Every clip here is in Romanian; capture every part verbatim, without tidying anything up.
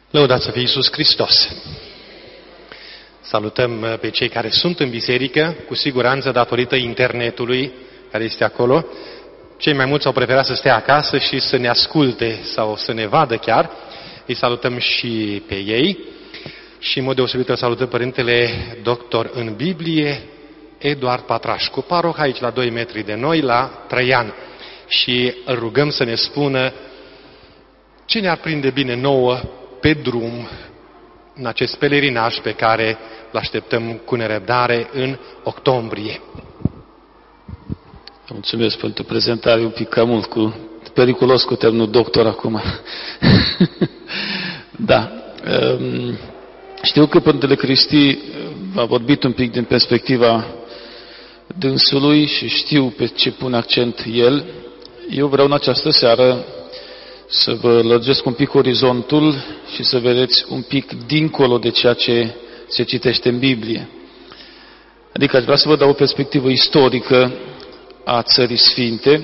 Lăudați să fie Iisus Hristos! Salutăm pe cei care sunt în biserică, cu siguranță datorită internetului care este acolo. Cei mai mulți au preferat să stea acasă și să ne asculte sau să ne vadă chiar. Îi salutăm și pe ei. Și în mod deosebit îl salutăm Părintele Doctor în Biblie, Eduard Patrașcu, paroh aici la doi metri de noi, la Trăian. Și îl rugăm să ne spună ce ne-ar prinde bine nouă pe drum în acest pelerinaj pe care îl așteptăm cu nerăbdare în octombrie. Mulțumesc pentru prezentare, un pic cam mult, cu periculos cu termenul doctor acum. Da. Știu că Părintele Cristi a vorbit un pic din perspectiva dânsului și știu pe ce pune accent el. Eu vreau în această seară să vă lărgesc un pic orizontul și să vedeți un pic dincolo de ceea ce se citește în Biblie. Adică aș vrea să vă dau o perspectivă istorică a Țării Sfinte,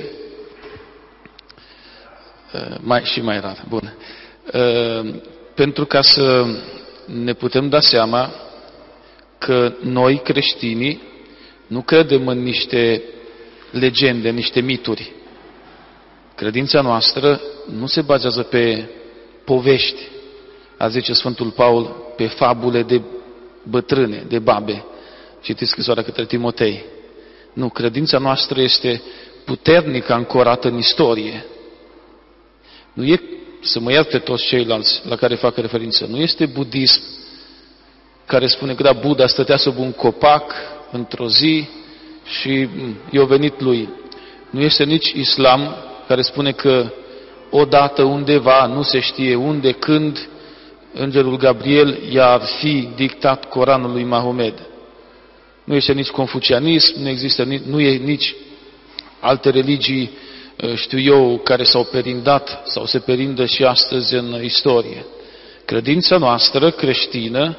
mai, și mai rar, bun. Pentru ca să ne putem da seama că noi, creștinii, nu credem în niște legende, niște mituri. Credința noastră nu se bazează pe povești, a zice Sfântul Paul, pe fabule de bătrâne, de babe. Citiți scrisoarea către Timotei. Nu, credința noastră este puternică, ancorată în istorie. Nu e, să mă iert pe toți ceilalți la care fac referință, nu este budism care spune că da, Buddha stătea sub un copac într-o zi și i-a venit lui. Nu este nici islam care spune că odată, undeva, nu se știe unde, când, Îngerul Gabriel i-ar fi dictat Coranul lui Mahomed. Nu este nici confucianism, nu există, nu e nici alte religii, știu eu, care s-au perindat sau se perindă și astăzi în istorie. Credința noastră creștină,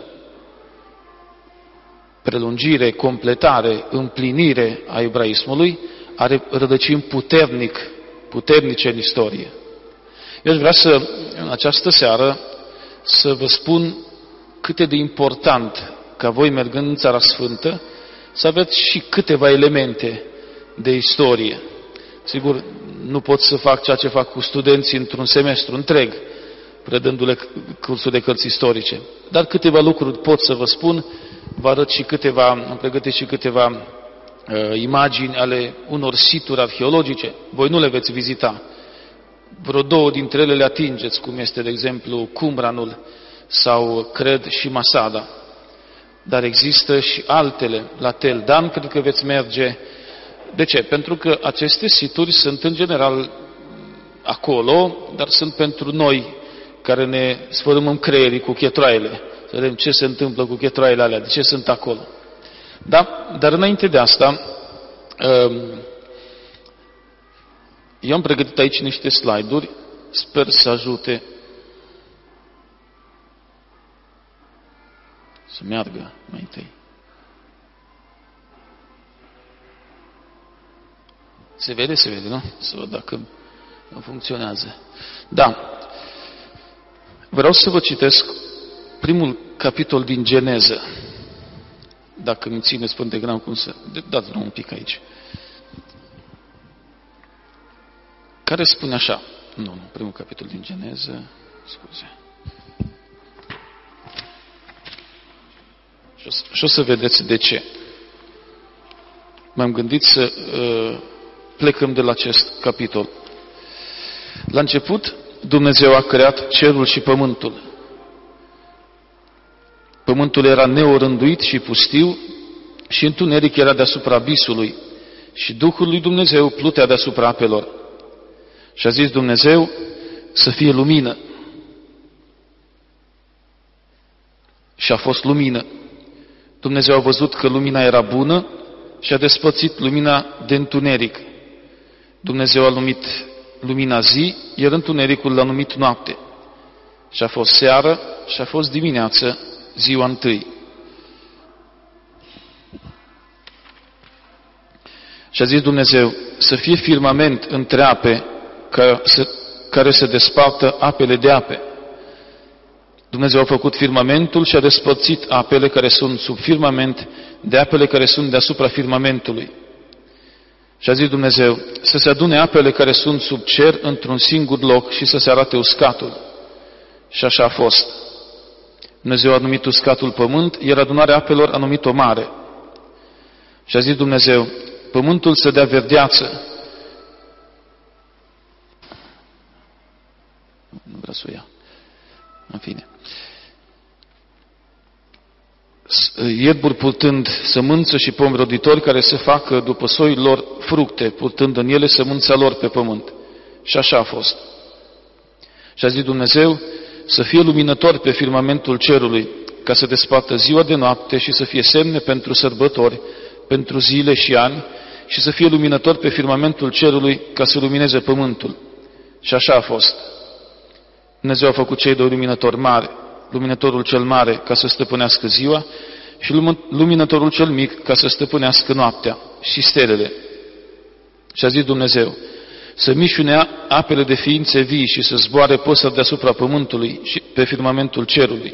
prelungire, completare, împlinire a ebraismului, are rădăcini puternic, puternice în istorie. Eu aș vrea să, în această seară, să vă spun cât e de important ca voi, mergând în Țara Sfântă, să aveți și câteva elemente de istorie. Sigur, nu pot să fac ceea ce fac cu studenții într-un semestru întreg, predându-le cursul de cărți istorice. Dar câteva lucruri pot să vă spun, vă arăt și câteva, am pregătit și câteva uh, imagini ale unor situri arheologice. Voi nu le veți vizita. Vreo două dintre ele le atingeți, cum este, de exemplu, Qumranul sau, cred, și Masada. Dar există și altele. La Tel Dan, cred că veți merge. De ce? Pentru că aceste situri sunt în general acolo, dar sunt pentru noi care ne sfărâmăm creierii cu chetroaiele. Să vedem ce se întâmplă cu chetroaiele alea, de ce sunt acolo. Da? Dar înainte de asta, eu am pregătit aici niște slide-uri, sper să ajute să meargă mai întâi. Se vede? Se vede, nu? Să văd dacă nu funcționează. Da. Vreau să vă citesc primul capitol din Geneză. Dacă îmi țineți pântegram cum să... Dați vreau un pic aici. Care spune așa. Nu, nu, primul capitol din Geneză. Scuze. Și o să vedeți de ce. M-am gândit să uh, plecăm de la acest capitol. La început, Dumnezeu a creat cerul și pământul. Pământul era neorânduit și pustiu și întuneric era deasupra abisului și Duhul lui Dumnezeu plutea deasupra apelor. Și a zis Dumnezeu să fie lumină. Și a fost lumină. Dumnezeu a văzut că lumina era bună și a despărțit lumina de întuneric. Dumnezeu a numit lumina zi, iar întunericul l-a numit noapte. Și a fost seară și a fost dimineață, ziua întâi. Și a zis Dumnezeu să fie firmament între ape ca să, care să despartă apele de ape. Dumnezeu a făcut firmamentul și a despărțit apele care sunt sub firmament de apele care sunt deasupra firmamentului. Și a zis Dumnezeu să se adune apele care sunt sub cer într-un singur loc și să se arate uscatul. Și așa a fost. Dumnezeu a numit uscatul pământ, iar adunarea apelor a numit-o mare. Și a zis Dumnezeu, pământul să dea verdeață. Nu vreau să o iau. În fine. Ierburi purtând sămânță și pomi roditori care să facă după soiul lor fructe, purtând în ele sămânța lor pe pământ. Și așa a fost. Și a zis Dumnezeu să fie luminător pe firmamentul cerului, ca să despartă ziua de noapte și să fie semne pentru sărbători, pentru zile și ani, și să fie luminător pe firmamentul cerului, ca să lumineze pământul. Și așa a fost. Dumnezeu a făcut cei doi luminători mari, luminătorul cel mare ca să stăpânească ziua și luminătorul cel mic ca să stăpânească noaptea și stelele. Și a zis Dumnezeu să mișune apele de ființe vii și să zboare păsări deasupra pământului și pe firmamentul cerului.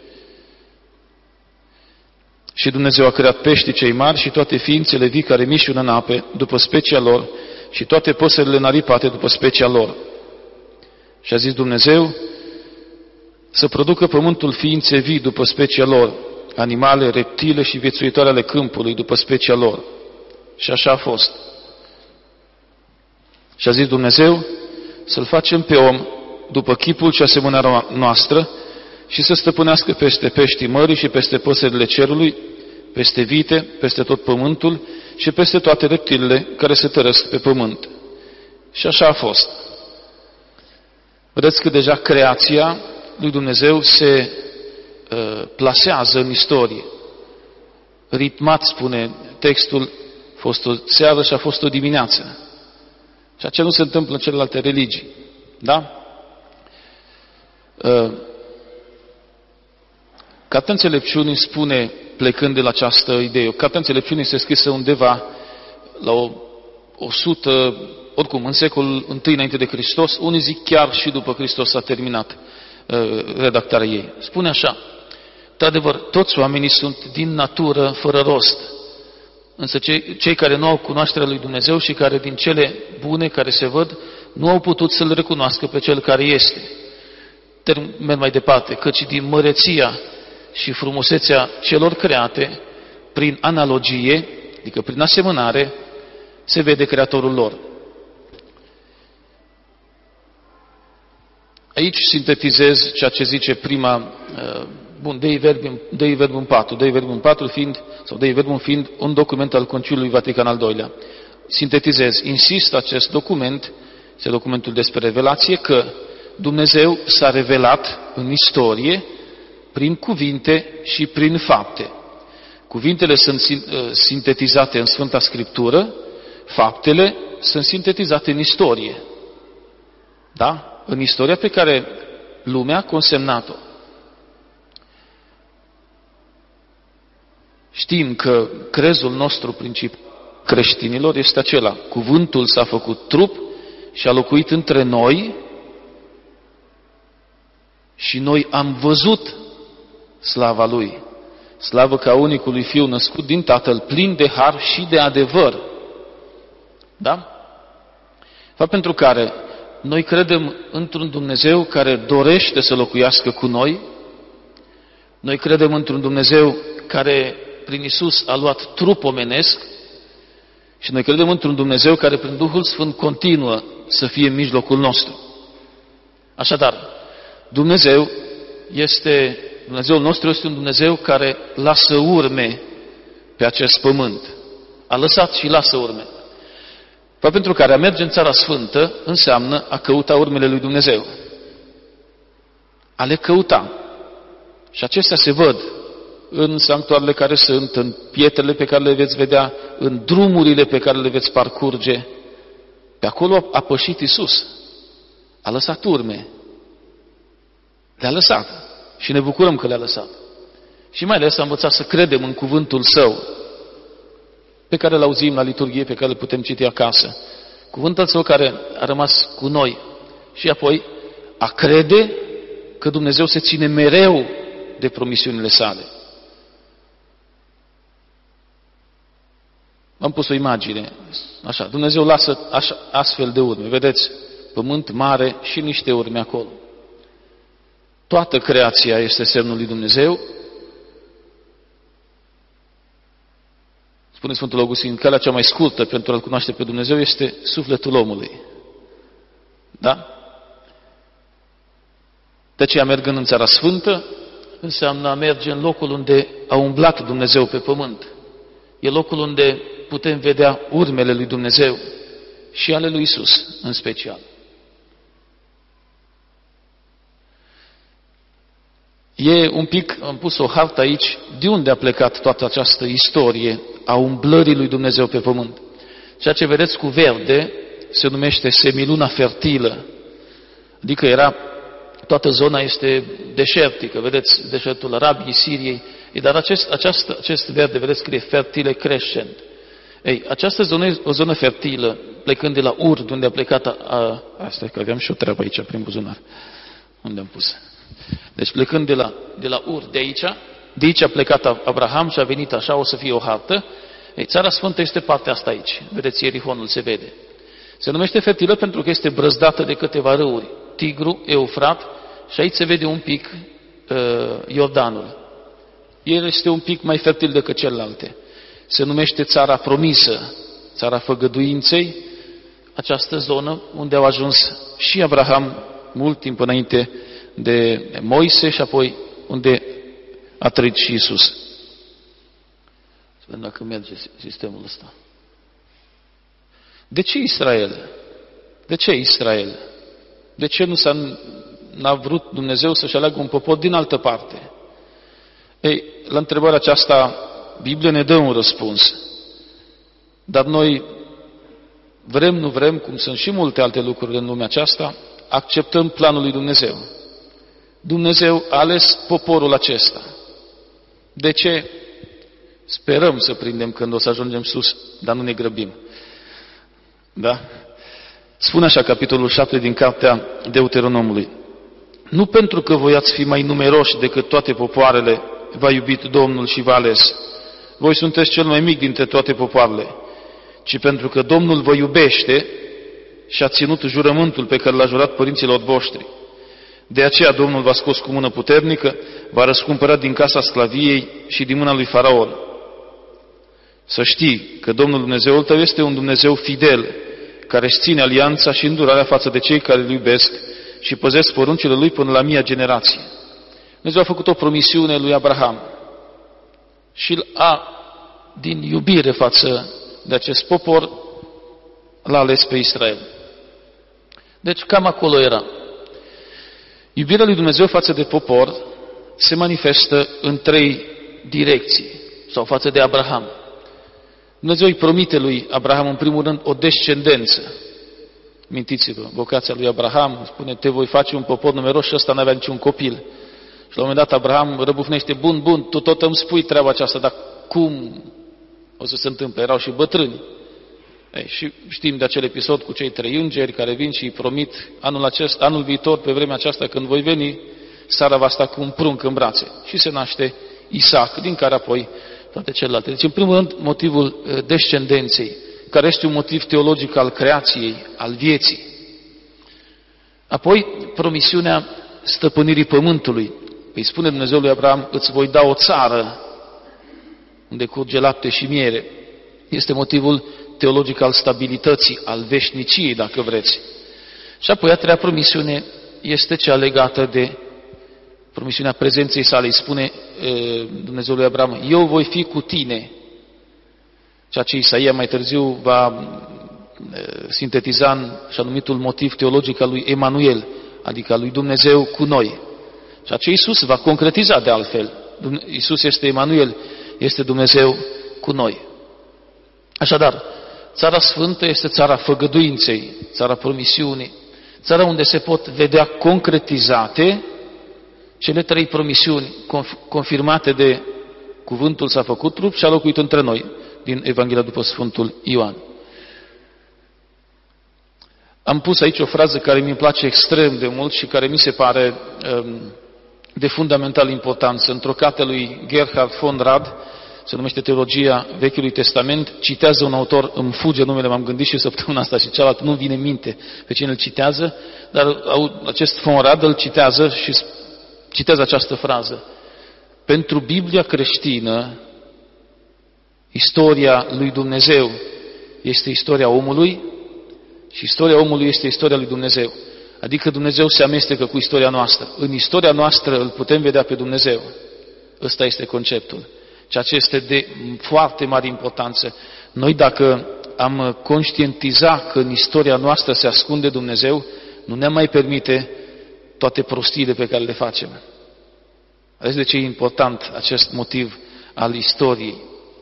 Și Dumnezeu a creat peștii cei mari și toate ființele vii care mișună în ape după specia lor și toate păsările înaripate după specia lor. Și a zis Dumnezeu să producă pământul ființe vii după specia lor, animale, reptile și viețuitoare ale câmpului după specia lor. Și așa a fost. Și a zis Dumnezeu să-l facem pe om după chipul și asemănarea noastră și să stăpânească peste peștii mării și peste păsările cerului, peste vite, peste tot pământul și peste toate reptilele care se tărăsc pe pământ. Și așa a fost. Vedeți că deja creația lui Dumnezeu se uh, plasează în istorie. Ritmat, spune textul, a fost o seară și a fost o dimineață. Și aceea nu se întâmplă în celelalte religii. Da? Uh, Cartea Înțelepciunii spune, plecând de la această idee, Cartea Înțelepciunii este scrisă undeva la o, o sută, oricum, în secolul întâi înainte de Hristos, unii zic chiar și după Hristos s-a terminat uh, redactarea ei. Spune așa, de adevăr, toți oamenii sunt din natură fără rost, însă cei, cei care nu au cunoașterea lui Dumnezeu și care din cele bune care se văd, nu au putut să-L recunoască pe Cel care este. Merg mai departe, căci din măreția și frumusețea celor create, prin analogie, adică prin asemănare, se vede Creatorul lor. Aici sintetizez ceea ce zice prima, bun, Dei Verbum, Dei Verbum patru, Dei Verbum patru fiind, sau Dei Verbum fiind un document al Conciliului Vatican al doilea. Sintetizez, insist acest document, este documentul despre revelație, că Dumnezeu s-a revelat în istorie prin cuvinte și prin fapte. Cuvintele sunt sintetizate în Sfânta Scriptură, faptele sunt sintetizate în istorie. Da? În istoria pe care lumea a consemnat-o. Știm că crezul nostru principal creștinilor este acela. Cuvântul s-a făcut trup și a locuit între noi și noi am văzut slava Lui. Slavă ca unicului Fiu născut din Tatăl, plin de har și de adevăr. Da? Fapt pentru care noi credem într-un Dumnezeu care dorește să locuiască cu noi. Noi credem într-un Dumnezeu care prin Iisus a luat trup omenesc și noi credem într-un Dumnezeu care prin Duhul Sfânt continuă să fie în mijlocul nostru. Așadar, Dumnezeu este, Dumnezeul nostru este un Dumnezeu care lasă urme pe acest pământ. A lăsat și lasă urme. Fapt pentru care a merge în Țara Sfântă înseamnă a căuta urmele lui Dumnezeu. A le căuta. Și acestea se văd în sanctuarele care sunt, în pietrele pe care le veți vedea, în drumurile pe care le veți parcurge. Pe acolo a pășit Iisus. A lăsat urme. Le-a lăsat. Și ne bucurăm că le-a lăsat. Și mai ales a învățat să credem în cuvântul Său, pe care îl auzim la liturghie, pe care îl putem citi acasă. Cuvântul Său care a rămas cu noi. Și apoi a crede că Dumnezeu se ține mereu de promisiunile sale. Am pus o imagine, așa, Dumnezeu lasă așa, astfel de urme, vedeți, pământ mare și niște urme acolo. Toată creația este semnul lui Dumnezeu. Spune Sfântul Augustin, calea cea mai scurtă pentru a-L cunoaște pe Dumnezeu este sufletul omului. Da? De aceea, mergând în Țara Sfântă, înseamnă a merge în locul unde a umblat Dumnezeu pe pământ. E locul unde putem vedea urmele lui Dumnezeu și ale lui Isus în special. E un pic, am pus o hartă aici, de unde a plecat toată această istorie a umblării lui Dumnezeu pe pământ. Ceea ce vedeți cu verde se numește semiluna fertilă, adică era, toată zona este deșertică, vedeți, deșertul Arabiei, Siriei, dar acest, acest, acest verde, vedeți, scrie fertile crescent. Ei, această zonă e o zonă fertilă, plecând de la Ur, de unde a plecat, a, a, asta e că aveam și o treabă aici, prin buzunar, unde am pus. Deci plecând de la, de la Ur, de aici, de aici a plecat Abraham și a venit așa, o să fie o hartă. Ei, Țara Sfântă este partea asta aici, vedeți, Ierihonul se vede. Se numește fertilă pentru că este brăzdată de câteva râuri, Tigru, Eufrat, și aici se vede un pic uh, Iordanul. El este un pic mai fertil decât celelalte. Se numește Țara Promisă, Țara Făgăduinței, această zonă unde au ajuns și Abraham mult timp înainte de Moise și apoi unde a trăit și Isus. Să vedem dacă merge sistemul ăsta. De ce Israel? De ce Israel? De ce nu s-a, n-a vrut Dumnezeu să-și aleagă un popor din altă parte? Ei, la întrebarea aceasta, Biblia ne dă un răspuns. Dar noi vrem, nu vrem, cum sunt și multe alte lucruri în lumea aceasta, acceptăm planul lui Dumnezeu. Dumnezeu a ales poporul acesta. De ce? Sperăm să prindem când o să ajungem sus, dar nu ne grăbim. Da? Spune așa capitolul șapte din cartea Deuteronomului. Nu pentru că voi ați fi mai numeroși decât toate popoarele, v-a iubit Domnul și v-a ales. Voi sunteți cel mai mic dintre toate popoarele, ci pentru că Domnul vă iubește și a ținut jurământul pe care l-a jurat părinților voștri. De aceea Domnul v-a scos cu mână puternică, v-a răscumpărat din casa sclaviei și din mâna lui Faraon. Să știi că Domnul Dumnezeul tău este un Dumnezeu fidel, care își ține alianța și îndurarea față de cei care îl iubesc și păzesc poruncile lui până la mia generație. Dumnezeu a făcut o promisiune lui Abraham și a, din iubire față de acest popor, l-a ales pe Israel. Deci cam acolo era. Iubirea lui Dumnezeu față de popor se manifestă în trei direcții, sau față de Abraham. Dumnezeu îi promite lui Abraham, în primul rând, o descendență. Mintiți-vă, vocația lui Abraham spune, te voi face un popor numeros și ăsta n-avea niciun copil. Și la un moment dat Abraham răbufnește, bun, bun, tu tot îmi spui treaba aceasta, dar cum o să se întâmple? Erau și bătrâni. Ei, și știm de acel episod cu cei trei îngeri care vin și îi promit anul, acest, anul viitor, pe vremea aceasta, când voi veni, Sara va sta cu un prunc în brațe. Și se naște Isaac, din care apoi toate celelalte. Deci, în primul rând, motivul descendenței, care este un motiv teologic al creației, al vieții. Apoi, promisiunea stăpânirii pământului. Îi spune Dumnezeu lui Abraham, îți voi da o țară unde curge lapte și miere. Este motivul teologic al stabilității, al veșniciei, dacă vreți. Și apoi a treia promisiune este cea legată de promisiunea prezenței sale. Îi spune e, Dumnezeu lui Abraham, eu voi fi cu tine. Ceea ce Isaia mai târziu va e, sintetiza în așa numitul motiv teologic al lui Emanuel, adică al lui Dumnezeu cu noi. Ceea ce Iisus va concretiza de altfel. Iisus este Emanuel, este Dumnezeu cu noi. Așadar, Țara Sfântă este țara făgăduinței, țara promisiunii, țara unde se pot vedea concretizate cele trei promisiuni confirmate de cuvântul s-a făcut trup și a locuit între noi, din Evanghelia după Sfântul Ioan. Am pus aici o frază care mi-mi place extrem de mult și care mi se pare um, de fundamental importanță. Într-o carte lui Gerhard von Rad, se numește Teologia Vechiului Testament, citează un autor, îmi fuge numele, m-am gândit și săptămâna asta și cealaltă, nu vine în minte pe cine îl citează, dar acest von Rad îl citează și citează această frază. Pentru Biblia creștină, istoria lui Dumnezeu este istoria omului și istoria omului este istoria lui Dumnezeu. Adică Dumnezeu se amestecă cu istoria noastră. În istoria noastră îl putem vedea pe Dumnezeu. Ăsta este conceptul. Ceea ce este de foarte mare importanță. Noi dacă am conștientiza că în istoria noastră se ascunde Dumnezeu, nu ne mai permite toate prostiile pe care le facem. Vedeți de ce e important acest motiv al istoriei.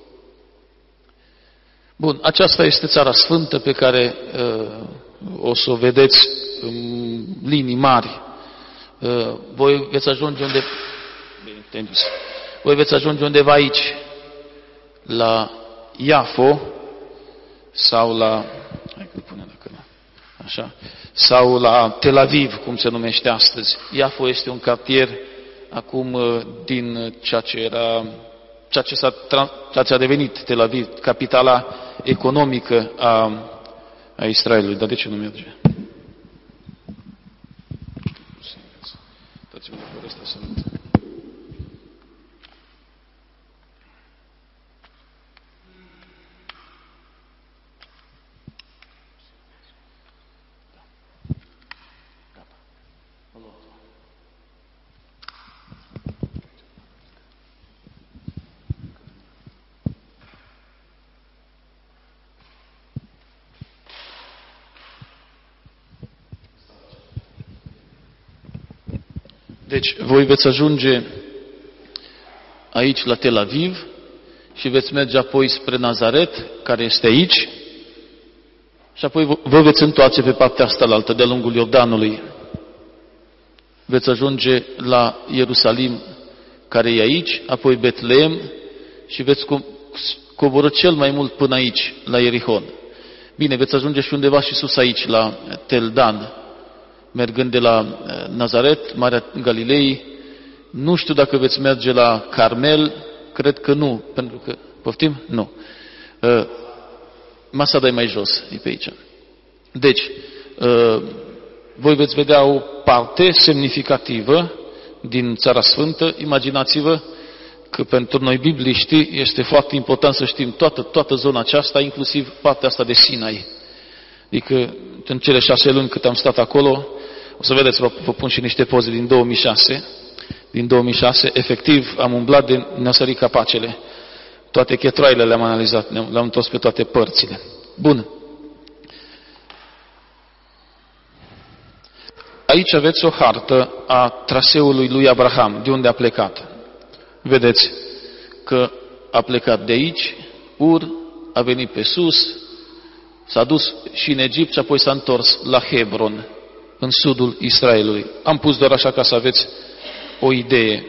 Bun, aceasta este Țara Sfântă pe care uh, o să o vedeți în linii mari. Uh, voi veți ajunge unde... Bine, voi veți ajunge undeva aici, la Iafo, sau la... Hai că pune dacă așa, sau la Tel Aviv, cum se numește astăzi. Iafo este un cartier acum din ceea ce era, ceea ce, s-a, ceea ce a devenit Tel Aviv, capitala economică a, a Israelului. Dar de ce nu merge? Deci, voi veți ajunge aici la Tel Aviv și veți merge apoi spre Nazaret, care este aici, și apoi vă veți întoarce pe partea asta la altă, de-a lungul Iordanului. Veți ajunge la Ierusalim, care e aici, apoi Betleem și veți coborî cel mai mult până aici, la Ierihon. Bine, veți ajunge și undeva și sus aici, la Tel Dan, mergând de la Nazaret, Marea Galilei. Nu știu dacă veți merge la Carmel, cred că nu, pentru că, poftim? Nu. Masa dai mai jos, e pe aici. Deci, voi veți vedea o parte semnificativă din Țara Sfântă. Imaginați-vă că pentru noi bibliști este foarte important să știm toată, toată zona aceasta, inclusiv partea asta de Sinai. Adică în cele șase luni cât am stat acolo, o să vedeți, vă, vă pun și niște poze din două mii șase. Din două mii șase, efectiv, am umblat de ne-au sărit capacele. Toate chetroaile le-am analizat, le-am întors pe toate părțile. Bun. Aici aveți o hartă a traseului lui Abraham, de unde a plecat. Vedeți că a plecat de aici, Ur, a venit pe sus, s-a dus și în Egipt și apoi s-a întors la Hebron, în sudul Israelului. Am pus doar așa ca să aveți o idee.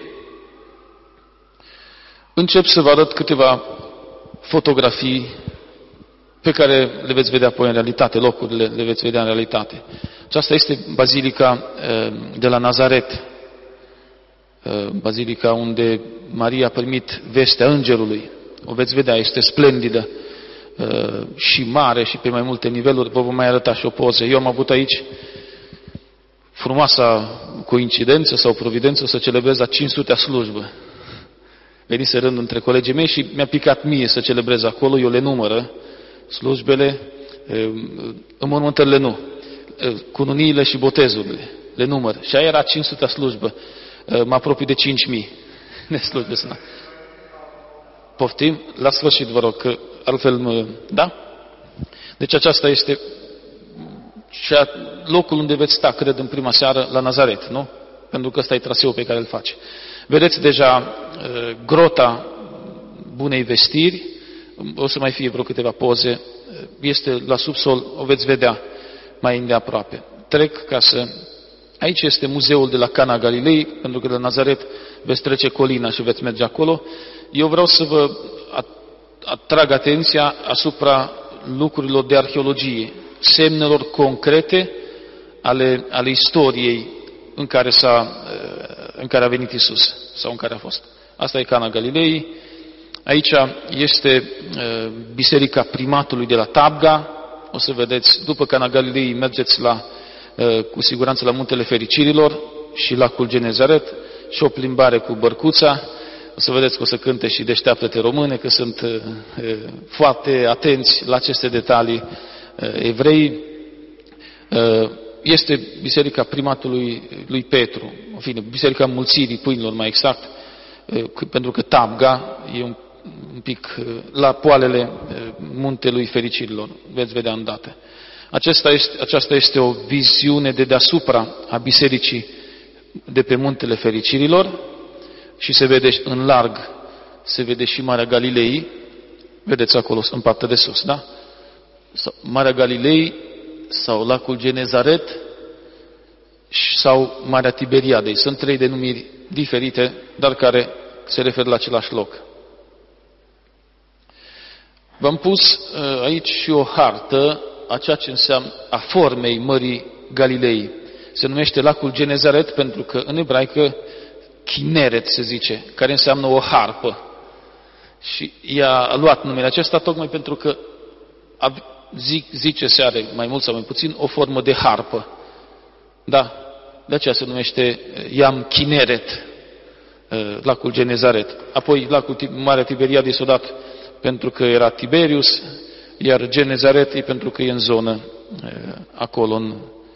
Încep să vă arăt câteva fotografii pe care le veți vedea apoi în realitate, locurile le veți vedea în realitate. Aceasta este bazilica de la Nazaret, bazilica unde Maria a primit vestea îngerului. O veți vedea, este splendidă și mare și pe mai multe niveluri. Vă vom mai arăta și o poză. Eu am avut aici frumoasa coincidență sau providență să celebrez a cinci sute-a slujbă. Venise rând între colegii mei și mi-a picat mie să celebrez acolo. Eu le numără slujbele, înmormântările nu, cununiile și botezurile. Le număr. Și aia era cinci sute-a slujbă. Mă apropii de cinci mii de slujbe. Poftim? La sfârșit, vă rog, că altfel mă... Da? Deci aceasta este locul unde veți sta, cred, în prima seară la Nazaret, nu? Pentru că ăsta e traseul pe care îl face. Vedeți deja grota Bunei Vestiri, o să mai fie vreo câteva poze, este la subsol, o veți vedea mai îndeaproape. Trec ca să... Aici este muzeul de la Cana Galilei, pentru că de la Nazaret veți trece colina și veți merge acolo. Eu vreau să vă atrag atenția asupra lucrurilor de arheologie. semnelor concrete ale, ale istoriei în care, s-a, în care a venit Iisus sau în care a fost. Asta e Cana Galilei. Aici este biserica primatului de la Tabga. O să vedeți, după Cana Galilei mergeți la, cu siguranță la Muntele Fericirilor și lacul Genezaret și o plimbare cu bărcuța. O să vedeți că o să cânte și Deșteaptă-te române, că sunt uh, foarte atenți la aceste detalii uh, evrei. Uh, este biserica primatului lui Petru, în fine, biserica mulțirii pâinilor mai exact, uh, pentru că Tabga e un, un pic uh, la poalele uh, Muntelui Fericirilor, veți vedea îndată. Aceasta este, aceasta este o viziune de deasupra a bisericii de pe Muntele Fericirilor, și se vede în larg, se vede și Marea Galilei, vedeți acolo în partea de sus, da? Marea Galilei sau lacul Genezaret sau Marea Tiberiadei. Sunt trei denumiri diferite, dar care se referă la același loc. V-am pus aici și o hartă a ceea ce înseamnă a formei Mării Galilei. Se numește lacul Genezaret pentru că în ebraică Chineret se zice, care înseamnă o harpă. Și ea a luat numele acesta tocmai pentru că zice se are mai mult sau mai puțin o formă de harpă. Da, de aceea se numește Iam Chineret, lacul Genezaret. Apoi lacul Marea Tiberiade s-a dat pentru că era Tiberius, iar Genezaret e pentru că e în zonă acolo în,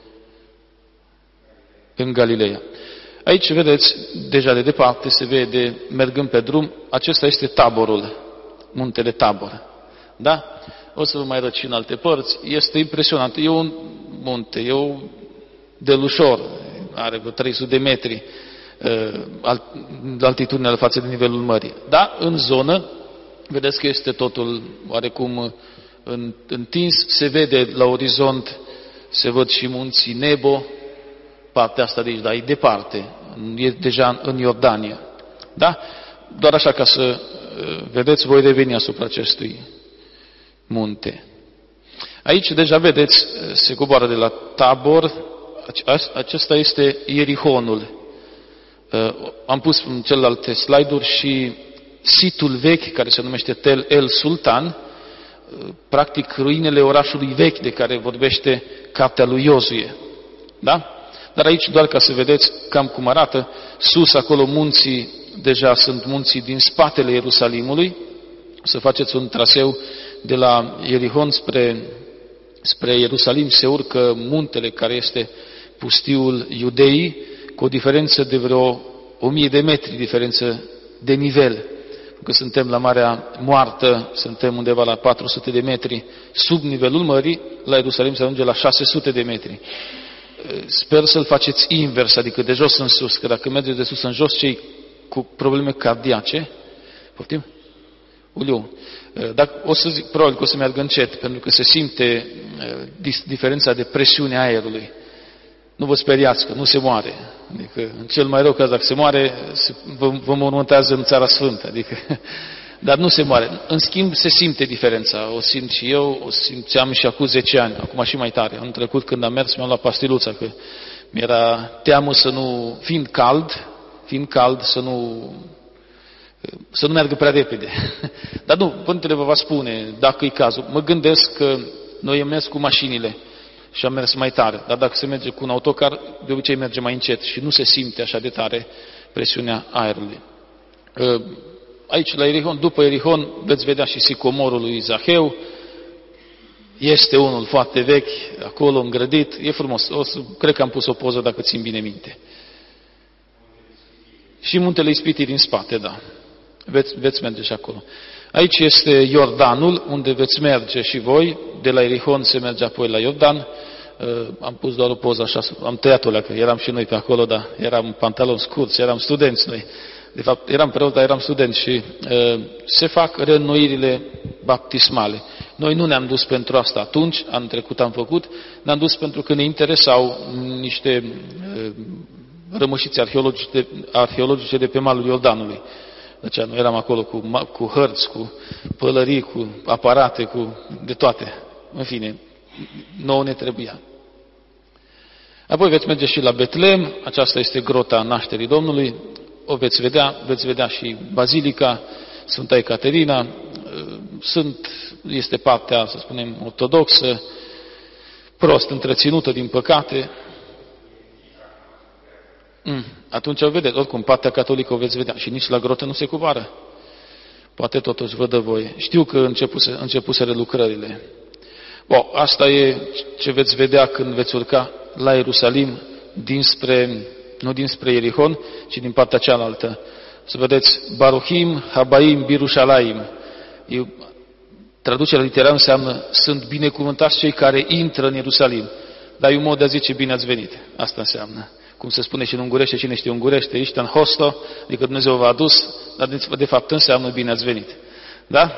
în Galileea. Aici vedeți, deja de departe se vede, mergând pe drum, acesta este Taborul, muntele Tabor. Da? O să vă mai arăt și în alte părți. Este impresionant. E un munte, e un delușor, are vreo trei sute de metri de altitudine față de nivelul mării. Da? În zonă, vedeți că este totul oarecum întins, se vede la orizont, se văd și munții Nebo, partea asta de aici, dar e departe, e deja în Iordania. Da? Doar așa ca să vedeți, voi reveni asupra acestui munte. Aici deja vedeți, se coboară de la Tabor, acesta este Ierihonul. Am pus în celelalte slide-uri și situl vechi, care se numește Tel El Sultan, practic ruinele orașului vechi de care vorbește cartea lui Iosue. Da? Dar aici doar ca să vedeți cam cum arată, sus acolo munții, deja sunt munții din spatele Ierusalimului, să faceți un traseu de la Ierihon spre, spre Ierusalim, se urcă muntele care este pustiul Iudeii, cu o diferență de vreo o mie de metri, diferență de nivel. Că suntem la Marea Moartă, suntem undeva la patru sute de metri sub nivelul mării, la Ierusalim se ajunge la șase sute de metri. Sper să-l faceți invers, adică de jos în sus, că dacă mergeți de sus în jos, cei cu probleme cardiace, poftim? Uliu, dacă, o să zic, probabil că o să meargă încet, pentru că se simte uh, diferența de presiune a aerului. Nu vă speriați că nu se moare. Adică, în cel mai rău caz, dacă se moare, se, vă, vă mormântează în Țara Sfântă. Adică, dar nu se moare. În schimb, se simte diferența. O simt și eu, o simțeam și acum zece ani, acum și mai tare. Anul trecut, când am mers, mi-am luat pastiluța, că mi-era teamă să nu, fiind cald, fiind cald, să nu, să nu meargă prea repede. Dar nu, Părintele vă va spune, dacă e cazul. Mă gândesc că noi am mers cu mașinile și am mers mai tare. Dar dacă se merge cu un autocar, de obicei merge mai încet și nu se simte așa de tare presiunea aerului. Aici, la Ierihon, după Ierihon, veți vedea și sicomorul lui Zaheu. Este unul foarte vechi, acolo îngrădit. E frumos. O să, cred că am pus o poză, dacă țin bine minte. Și muntele Ispitii din spate, da. Veți, veți merge și acolo. Aici este Iordanul, unde veți merge și voi. De la Ierihon se merge apoi la Iordan. Uh, am pus doar o poză așa, am tăiat-o că eram și noi pe acolo, dar eram în pantaloni scurți, eram studenți noi. De fapt, eram preot, dar eram studenți și uh, se fac reînnoirile baptismale. Noi nu ne-am dus pentru asta atunci, anul trecut am făcut, ne-am dus pentru că ne interesau niște uh, rămășițe arheologice de, arheologice de pe malul Iordanului. Deci noi eram acolo cu, cu hărți, cu pălării, cu aparate, cu de toate. În fine, nouă ne trebuia. Apoi veți merge și la Betlehem, aceasta este grota nașterii Domnului, o veți vedea, veți vedea și Bazilica, Sfânta Ecaterina, sunt, este partea, să spunem, ortodoxă, prost întreținută, din păcate. Mm, atunci o vedeți, oricum, partea catolică o veți vedea și nici la grotă nu se coboară. Poate totuși vă dă voie. Știu că începuse, începuseră lucrările. Bun, asta e ce veți vedea când veți urca la Ierusalim, dinspre, nu dinspre Ierihon, ci din partea cealaltă. Să vedeți, Baruchim, Habaim, Birushalayim. Eu, traducerea literară înseamnă, sunt binecuvântați cei care intră în Ierusalim. Dar e un mod de a zice, bine ați venit. Asta înseamnă. Cum se spune și în ungurește, cine știe ungurește, ești în hosto, adică Dumnezeu v-a adus, dar de fapt înseamnă bine ați venit. Da?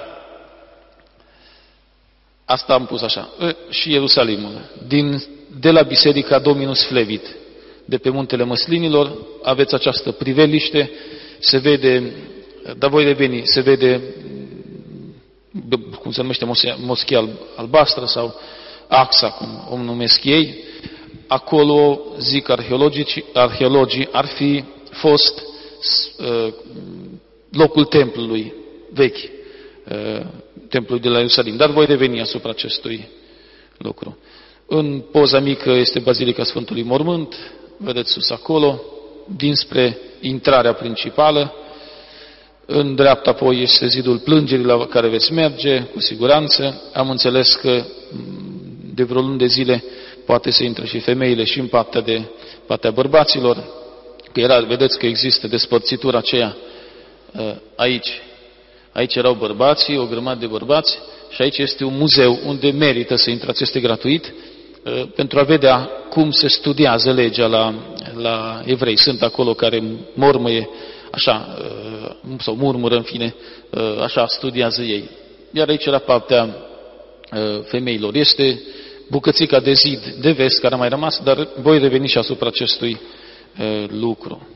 Asta am pus așa. Și Ierusalimul. Din, de la Biserica Dominus Flevit, de pe Muntele Măslinilor, aveți această priveliște, se vede, dar voi reveni, se vede, cum se numește, moschea albastră sau axa, cum o numesc ei. Acolo, zic arheologii, arheologii ar fi fost uh, locul templului vechi, uh, templului de la Ierusalim. Dar voi reveni asupra acestui lucru. În poza mică este Bazilica Sfântului Mormânt, vedeți sus acolo, dinspre intrarea principală. În dreapta apoi este zidul plângerii la care veți merge, cu siguranță. Am înțeles că de vreo luni de zile poate să intre și femeile și în partea, de, partea bărbaților, că era, vedeți că există despărțitura aceea aici. Aici erau bărbații, o grămadă de bărbați, și aici este un muzeu unde merită să intrați, este gratuit, pentru a vedea cum se studiază legea la, la evrei. Sunt acolo care mormăie, așa, sau murmură, în fine, așa studiază ei. Iar aici, la partea femeilor, este bucățica de zid de vest care a mai rămas, dar voi reveni și asupra acestui uh, lucru.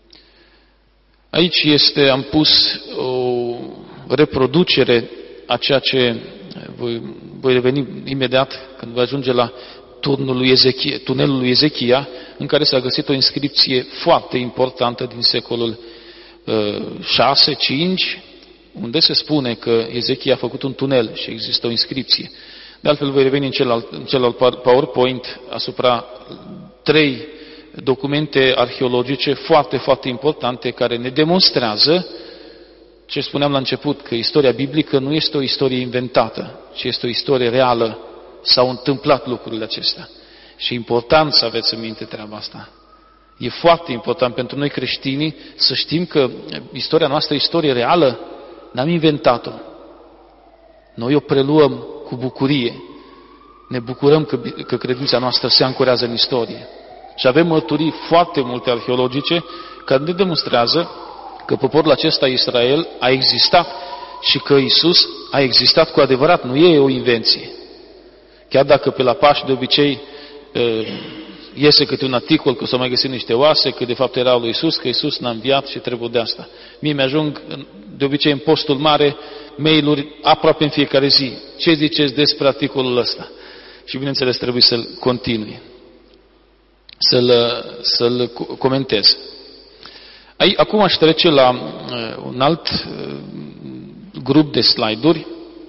Aici este, am pus o reproducere a ceea ce voi, voi reveni imediat când voi ajunge la turnul lui Ezechia, tunelul lui Ezechia, în care s-a găsit o inscripție foarte importantă din secolul uh, șase cinci, unde se spune că Ezechia a făcut un tunel și există o inscripție. De altfel, voi reveni în celălalt, în celălalt PowerPoint asupra trei documente arheologice foarte, foarte importante care ne demonstrează ce spuneam la început, că istoria biblică nu este o istorie inventată, ci este o istorie reală. S-au întâmplat lucrurile acestea. Și e important să aveți în minte treaba asta. E foarte important pentru noi creștinii să știm că istoria noastră e istorie reală, n-am inventat-o. Noi o preluăm cu bucurie. Ne bucurăm că, că credința noastră se ancorează în istorie. Și avem mărturii foarte multe arheologice care ne demonstrează că poporul acesta, Israel, a existat și că Iisus a existat cu adevărat. Nu e o invenție. Chiar dacă pe la Paști de obicei iese câte un articol că s-au mai găsit niște oase, că de fapt erau lui Iisus, că Iisus n-a înviat și trebuie de asta. Mie mi-ajung de obicei în postul mare mail-uri aproape în fiecare zi. Ce ziceți despre articolul ăsta? Și bineînțeles trebuie să-l continui, să-l, să-l comentez. Acum aș trece la un alt grup de slide-uri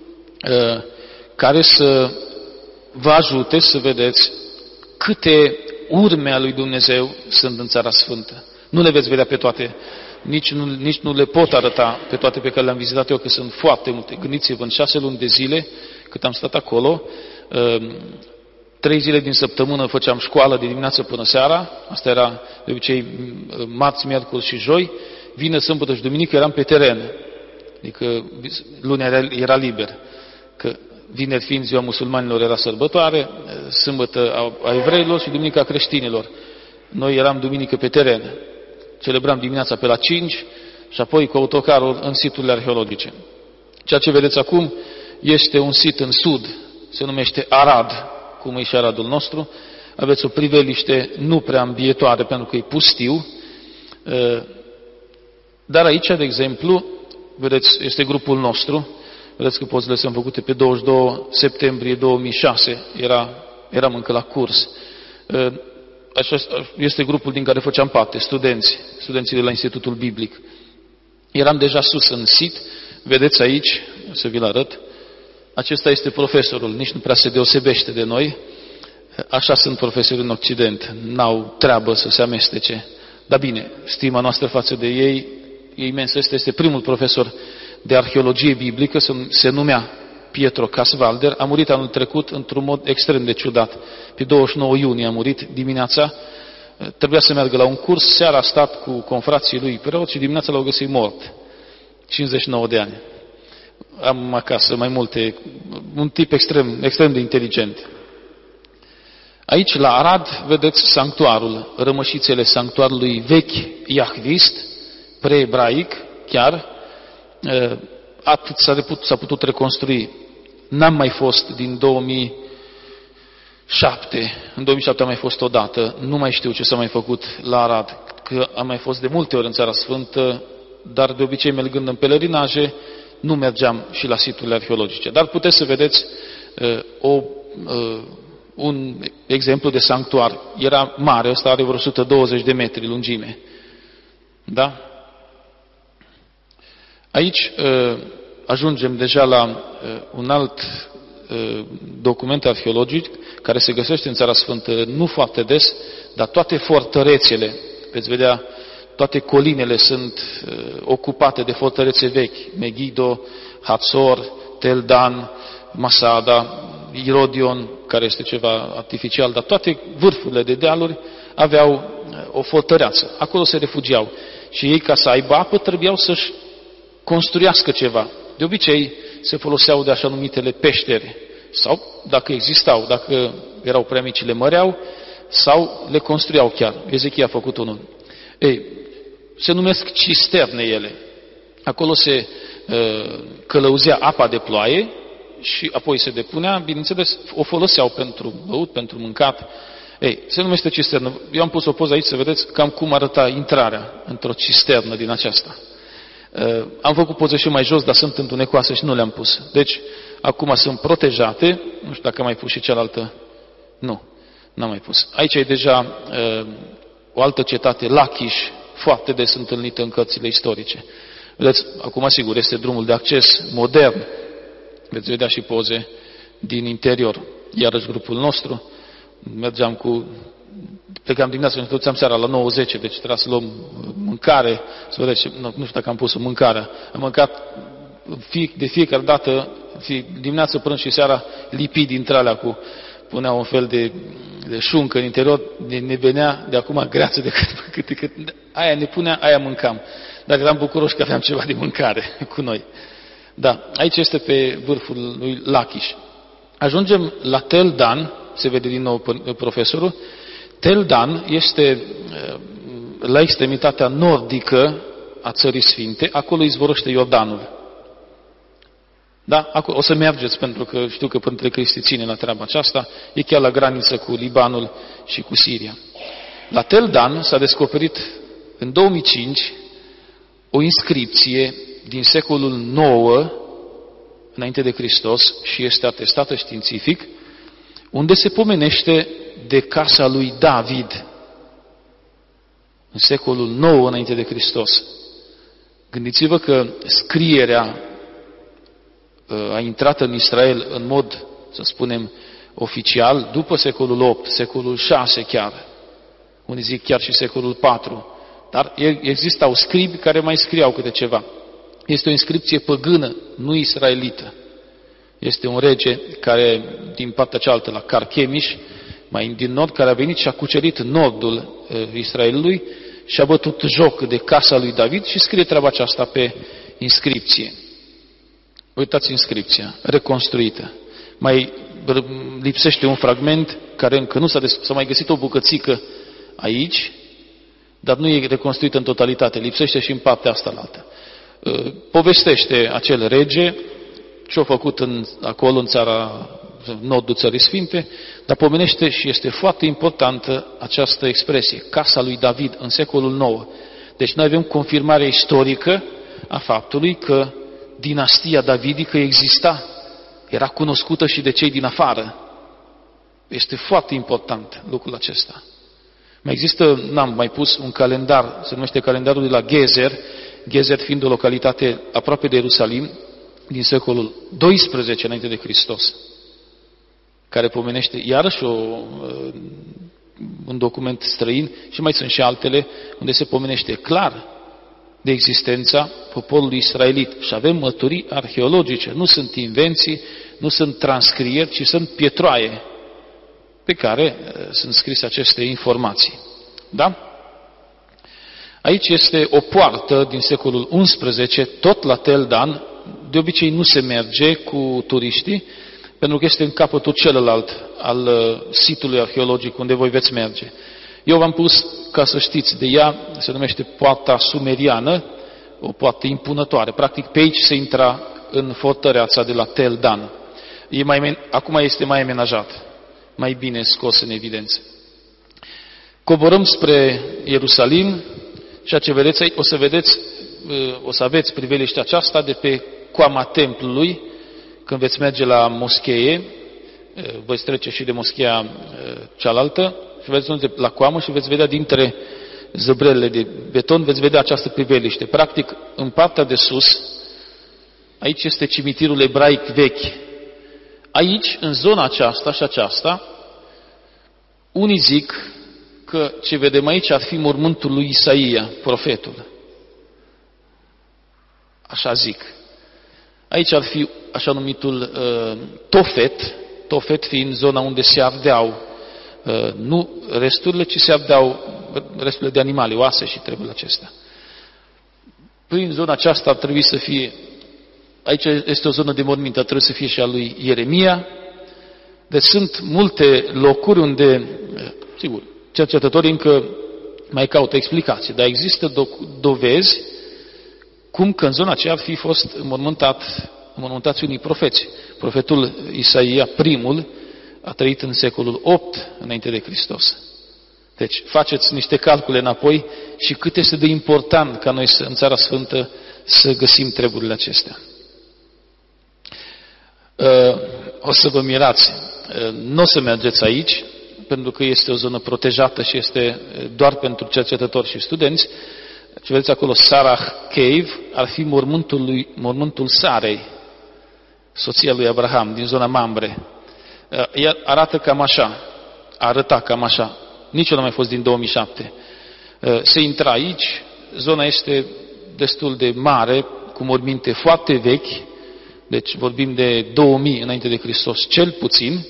care să vă ajute să vedeți câte urme a lui Dumnezeu sunt în Țara Sfântă. Nu le veți vedea pe toate, nici nu, nici nu le pot arăta pe toate pe care le-am vizitat eu, că sunt foarte multe. Gândiți-vă, în șase luni de zile, cât am stat acolo, trei zile din săptămână făceam școală de dimineață până seara, asta era de obicei marți, miercuri și joi, vineri, sâmbătă și duminică eram pe teren, adică lunea era, era liber, că vineri fiind ziua musulmanilor era sărbătoare, sâmbătă a evreilor și duminica a creștinilor. Noi eram duminică pe teren, celebram dimineața pe la cinci și apoi cu autocarul în siturile arheologice. Ceea ce vedeți acum este un sit în sud, se numește Arad, cum e și Aradul nostru. Aveți o priveliște nu prea ambietoare pentru că e pustiu, dar aici, de exemplu, vedeți, este grupul nostru, Vedeți că pozele sunt făcute pe douăzeci și doi septembrie două mii șase, era, eram încă la curs. Așa este grupul din care făceam parte, studenți, studenții de la Institutul Biblic. Eram deja sus în sit, vedeți aici, o să vi-l arăt, acesta este profesorul, nici nu prea se deosebește de noi, așa sunt profesori în Occident, n-au treabă să se amestece. Dar bine, stima noastră față de ei e imensă. Este, este primul profesor de arheologie biblică, se, se numea Pietro Casvalder, a murit anul trecut într-un mod extrem de ciudat. Pe douăzeci și nouă iunie a murit dimineața, trebuia să meargă la un curs, seara a stat cu confrații lui preoți și dimineața l-au găsit mort. cincizeci și nouă de ani. Am acasă mai multe, un tip extrem, extrem de inteligent. Aici, la Arad, vedeți sanctuarul, rămășițele sanctuarului vechi iahvist, pre-ebraic, chiar, atât s-a putut, s-a putut reconstrui. N-am mai fost din două mii șapte, în două mii șapte am mai fost odată, nu mai știu ce s-a mai făcut la Arad, că am mai fost de multe ori în Țara Sfântă, dar de obicei mergând în pelerinaje, nu mergeam și la siturile arheologice. Dar puteți să vedeți uh, o, uh, un exemplu de sanctuar. Era mare, ăsta are vreo o sută douăzeci de metri lungime. Da? Aici uh, ajungem deja la uh, un alt uh, document arheologic care se găsește în Țara Sfântă nu foarte des, dar toate fortărețele, veți vedea, toate colinele sunt uh, ocupate de fortărețe vechi. Megiddo, Hatzor, Tel Dan, Masada, Irodion, care este ceva artificial, dar toate vârfurile de dealuri aveau uh, o fortăreață. Acolo se refugiau. Și ei, ca să aibă apă, trebuiau să-și construiască ceva. De obicei, se foloseau de așa numitele peșteri. Sau, dacă existau, dacă erau prea mici, le măreau, sau le construiau chiar. Ezechia a făcut unul. Ei, se numesc cisterne ele. Acolo se uh, călăuzea apa de ploaie și apoi se depunea, bineînțeles, o foloseau pentru băut, pentru mâncat. Ei, se numește cisternă. Eu am pus o poză aici să vedeți cam cum arăta intrarea într-o cisternă din aceasta. Uh, am făcut poze și mai jos, dar sunt întunecoase și nu le-am pus. Deci, acum sunt protejate. Nu știu dacă am mai pus și cealaltă. Nu, n-am mai pus. Aici e deja uh, o altă cetate, Lachish, foarte des întâlnită în cărțile istorice. Vedeți, acum sigur, este drumul de acces modern. Veți vedea și poze din interior. Iarăși grupul nostru, mergeam cu, plecam dimineața și ne întorceam seara la nouă zece, deci trebuia să luăm mâncare, să vedeți, nu, nu știu dacă am pus mâncare. Am mâncat de fiecare dată, dimineața, prânz și seara, lipit dintre alea cu, punea un fel de, de șuncă în interior, ne, ne venea de acum greață de cât, cât, cât, aia ne punea, aia mâncam. Dar eram bucuroși că aveam ceva de mâncare cu noi. Da, aici este pe vârful lui Lachish. Ajungem la Tel Dan, se vede din nou profesorul. Tel Dan este la extremitatea nordică a Țării Sfinte, acolo izvorăște Iordanul. Da? Acolo, o să mergeți, pentru că știu că Părintele Cristi ține la treaba aceasta, e chiar la graniță cu Libanul și cu Siria. La Tel Dan s-a descoperit în două mii cinci o inscripție din secolul nouă înainte de Hristos și este atestată științific, unde se pomenește de casa lui David în secolul nouă înainte de Hristos. Gândiți-vă că scrierea a intrat în Israel în mod, să spunem, oficial, după secolul opt, secolul șase chiar, unii zic chiar și secolul patru, dar existau scribi care mai scriau câte ceva. Este o inscripție păgână, nu israelită. Este un rege care, din partea cealaltă, la Carchemish, mai din nord, care a venit și a cucerit nordul uh, Israelului și a bătut joc de casa lui David și scrie treaba aceasta pe inscripție. Uitați inscripția, reconstruită. Mai lipsește un fragment care încă nu s-a, des- s-a mai găsit o bucățică aici, dar nu e reconstruită în totalitate, lipsește și în partea asta la altă. Povestește acel rege ce-a făcut în, acolo în țara, nordul Țării Sfinte, dar pomenește și este foarte importantă această expresie, casa lui David în secolul nouă. Deci noi avem confirmarea istorică a faptului că dinastia davidică exista, era cunoscută și de cei din afară. Este foarte important lucrul acesta. Mai există, n-am mai pus un calendar, se numește calendarul de la Gezer, Gezer fiind o localitate aproape de Ierusalim, din secolul doisprezece înainte de Hristos, care pomenește iarăși o, un document străin, și mai sunt și altele unde se pomenește clar de existența poporului israelit. Și avem mărturii arheologice, nu sunt invenții, nu sunt transcrieri, ci sunt pietroaie pe care sunt scrise aceste informații. Da? Aici este o poartă din secolul unsprezece, tot la Tel Dan. De obicei nu se merge cu turiștii, pentru că este în capătul celălalt al sitului arheologic unde voi veți merge. Eu v-am pus, ca să știți de ea, se numește poarta sumeriană, o poartă impunătoare. Practic pe aici se intra în fortăreața de la Tel Dan. E mai, acum este mai amenajat, mai bine scos în evidență. Coborâm spre Ierusalim, ceea ce vedeți aici, o să vedeți, o să aveți priveliștea aceasta de pe coama templului, când veți merge la moschee, veți trece și de moschea cealaltă, și veți la coamă și veți vedea dintre zăbrelele de beton, veți vedea această priveliște. Practic, în partea de sus, aici este cimitirul ebraic vechi. Aici, în zona aceasta și aceasta, unii zic că ce vedem aici ar fi mormântul lui Isaia, profetul. Așa zic. Aici ar fi așa numitul uh, Tofet, Tofet fiind zona unde se ardeau uh, nu resturile, ci se ardeau resturile de animale, oase și treburile acestea. Prin zona aceasta ar trebui să fie, aici este o zonă de mormânt, ar trebui să fie și a lui Ieremia. Deci sunt multe locuri unde, sigur, cercetătorii încă mai caută explicații, dar există do- dovezi cum că în zona aceea ar fi fost înmormântat, înmormântați unii profeți. Profetul Isaia primul a trăit în secolul opt înainte de Hristos. Deci faceți niște calcule înapoi și cât este de important ca noi în Țara Sfântă să găsim treburile acestea. O să vă mirați, nu o să mergeți aici, pentru că este o zonă protejată și este doar pentru cercetători și studenți. Ce vedeți acolo, Sarah Cave, ar fi mormântul, lui, mormântul Sarei, soția lui Abraham, din zona Mamre. Ea arată cam așa, arăta cam așa. Nici nu a mai fost din două mii șapte. Se intra aici, zona este destul de mare, cu morminte foarte vechi, deci vorbim de două mii înainte de Hristos, cel puțin.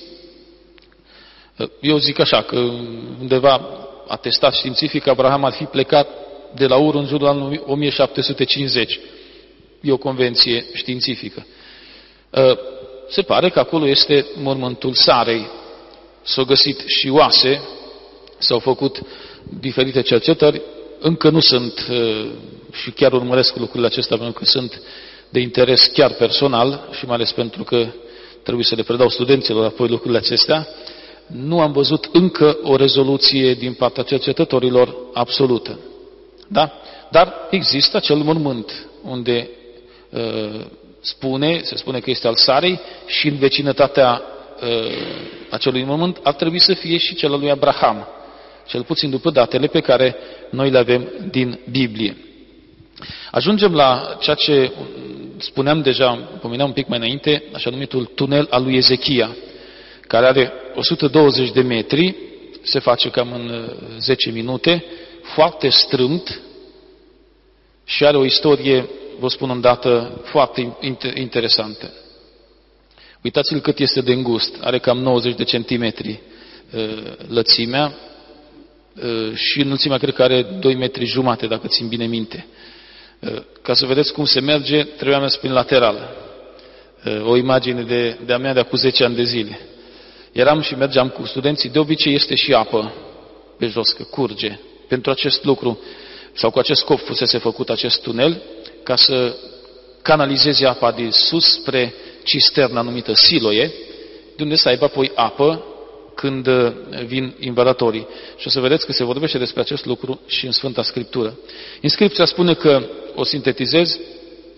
Eu zic așa, că undeva atestat științific, Abraham ar fi plecat de la Ur în jurul anului o mie șapte sute cincizeci. E o convenție științifică. Se pare că acolo este mormântul Sarei. S-au găsit și oase, s-au făcut diferite cercetări, încă nu sunt, și chiar urmăresc lucrurile acestea, pentru că sunt de interes chiar personal și mai ales pentru că trebuie să le predau studenților apoi lucrurile acestea. Nu am văzut încă o rezoluție din partea cercetătorilor absolută. Da? Dar există acel mormânt unde uh, spune, se spune că este al Sarei și în vecinătatea uh, acelui mormânt ar trebui să fie și cel al lui Abraham, cel puțin după datele pe care noi le avem din Biblie. Ajungem la ceea ce spuneam deja, pomeneam un pic mai înainte, așa numitul tunel al lui Ezechia, care are o sută douăzeci de metri, se face cam în zece minute, foarte strâmt și are o istorie, vă spun îndată, foarte interesantă. Uitați-l cât este de îngust, are cam nouăzeci de centimetri lățimea și înălțimea cred că are doi metri jumate, dacă țin bine minte. Ca să vedeți cum se merge, trebuia mers prin lateral. O imagine de, de-a mea de acum zece ani de zile. Eram și mergeam cu studenții, de obicei este și apă pe jos, că curge. Pentru acest lucru, sau cu acest scop fusese făcut acest tunel, ca să canalizeze apa de sus spre cisterna numită Siloe, de unde să aibă apoi apă când vin invadatorii. Și o să vedeți că se vorbește despre acest lucru și în Sfânta Scriptură. Inscripția spune că, o sintetizez,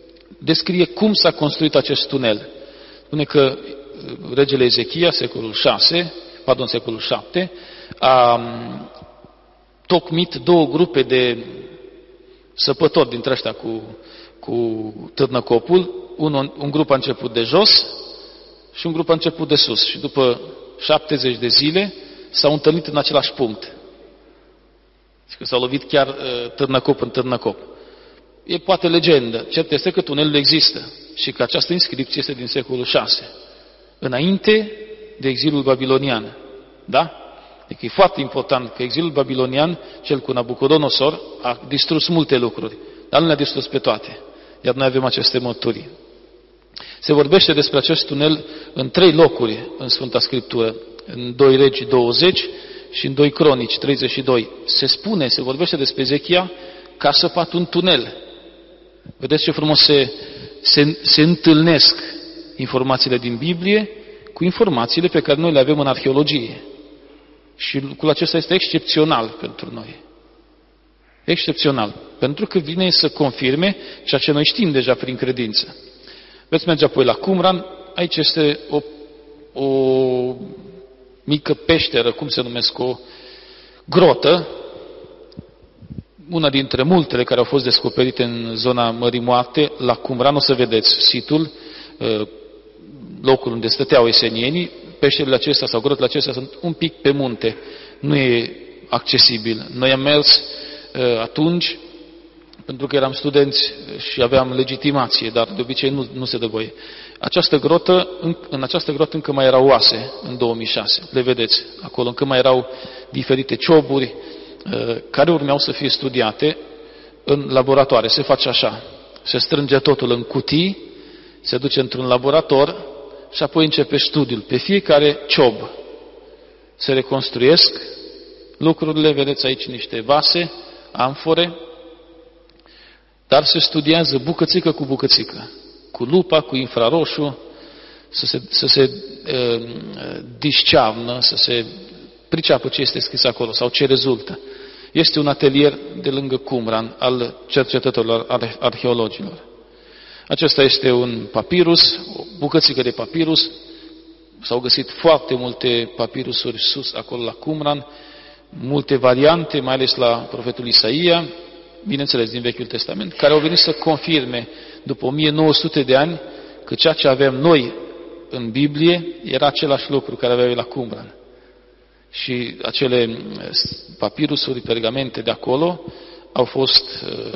descrie cum s-a construit acest tunel. Spune că regele Ezechia, secolul șase, pardon, secolul șapte, a tocmit două grupe de săpători dintre ăștia cu, cu târnăcopul. Un, un grup a început de jos și un grup a început de sus. Și după șaptezeci de zile s-au întâlnit în același punct. Și că s-au lovit chiar uh, târnăcop în târnăcop. E poate legendă. Cert este că tunelul există și că această inscripție este din secolul șase, înainte de exilul babilonian. Da? Deci e foarte important că exilul babilonian, cel cu Nabucodonosor, a distrus multe lucruri, dar nu le-a distrus pe toate. Iar noi avem aceste mărturii. Se vorbește despre acest tunel în trei locuri în Sfânta Scriptură, în doi Regi douăzeci și în doi Cronici treizeci și doi. Se spune, se vorbește despre Ezechia că a săpat un tunel. Vedeți ce frumos se, se, se întâlnesc informațiile din Biblie cu informațiile pe care noi le avem în arheologie. Și lucrul acesta este excepțional pentru noi. Excepțional. Pentru că vine să confirme ceea ce noi știm deja prin credință. Veți merge apoi la Qumran. Aici este o, o mică peșteră, cum se numesc, o grotă, una dintre multele care au fost descoperite în zona Mării Moarte. La Qumran o să vedeți situl, locul unde stăteau esenienii. Peșterile acestea sau grotele acestea sunt un pic pe munte, nu e accesibil. Noi am mers atunci pentru că eram studenți și aveam legitimație, dar de obicei nu, nu se dă voie. Această grotă, în, în această grotă încă mai erau oase în două mii șase, le vedeți acolo, încă mai erau diferite cioburi care urmeau să fie studiate în laboratoare. Se face așa, se strânge totul în cutii, se duce într-un laborator și apoi începe studiul. Pe fiecare ciob se reconstruiesc lucrurile, vedeți aici niște vase, amfore, dar se studiază bucățică cu bucățică, cu lupa, cu infraroșu, să se, să se uh, disceavnă, să se priceapă ce este scris acolo sau ce rezultă. Este un atelier de lângă Qumran al cercetătorilor arheologilor. Acesta este un papirus, o bucățică de papirus. S-au găsit foarte multe papirusuri sus acolo la Qumran, multe variante, mai ales la profetul Isaia, bineînțeles din Vechiul Testament, care au venit să confirme după o mie nouă sute de ani că ceea ce avem noi în Biblie era același lucru care aveau la Qumran. Și acele papirusuri, pergamente de acolo au fost,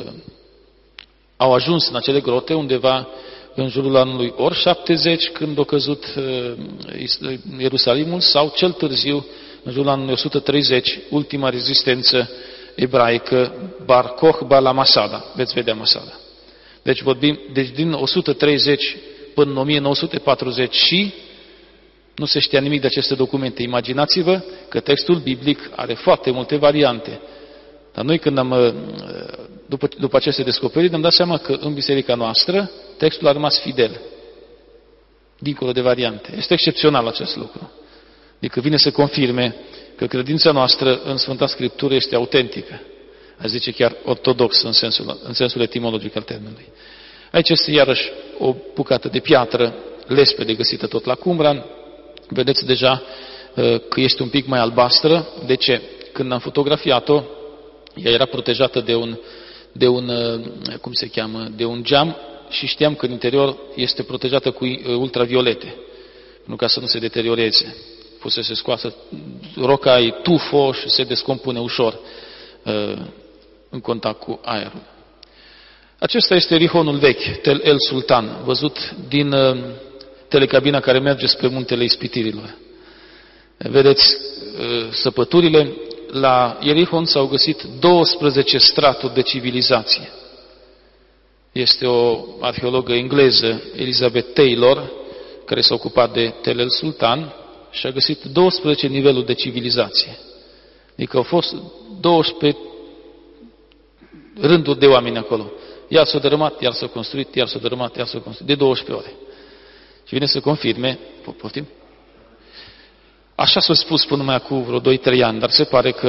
au ajuns în acele grote undeva în jurul anului ori șaptezeci, când a căzut Ierusalimul, sau cel târziu în jurul anului o sută treizeci, ultima rezistență ebraică, Bar Kokhba la Masada. Veți vedea Masada. Deci vorbim, deci din o sută treizeci până în o mie nouă sute patruzeci și nu se știa nimic de aceste documente. Imaginați-vă că textul biblic are foarte multe variante. Dar noi când am, după, după aceste descoperiri, ne-am dat seama că în biserica noastră textul a rămas fidel. Dincolo de variante. Este excepțional acest lucru. Adică vine să confirme că credința noastră în Sfânta Scriptură este autentică. Aș zice chiar ortodox în sensul, în sensul etimologic al termenului. Aici este iarăși o bucată de piatră lespede găsită tot la Qumran. Vedeți deja că este un pic mai albastră. De ce? Când am fotografiat-o, ea era protejată de un, de un, cum se cheamă, de un geam și știam că în interior este protejată cu ultraviolete, nu ca să nu se deterioreze. Fusese scoasă, roca e tufo și se descompune ușor în contact cu aerul. Acesta este Rihonul vechi, Tel El Sultan, văzut din telecabina care merge spre muntele Ispitirilor. Vedeți săpăturile. La Ierihon s-au găsit douăsprezece straturi de civilizație. Este o arheologă engleză, Elizabeth Taylor, care s-a ocupat de Tel El Sultan și a găsit douăsprezece niveluri de civilizație. Adică au fost douăsprezece rânduri de oameni acolo. Iar s-a dărâmat, iar s-a construit, iar s-a dărâmat, iar s-a construit. De douăsprezece ore. Și vine să confirme, poftim? Așa s-a spus până mai acum vreo doi trei ani, dar se pare că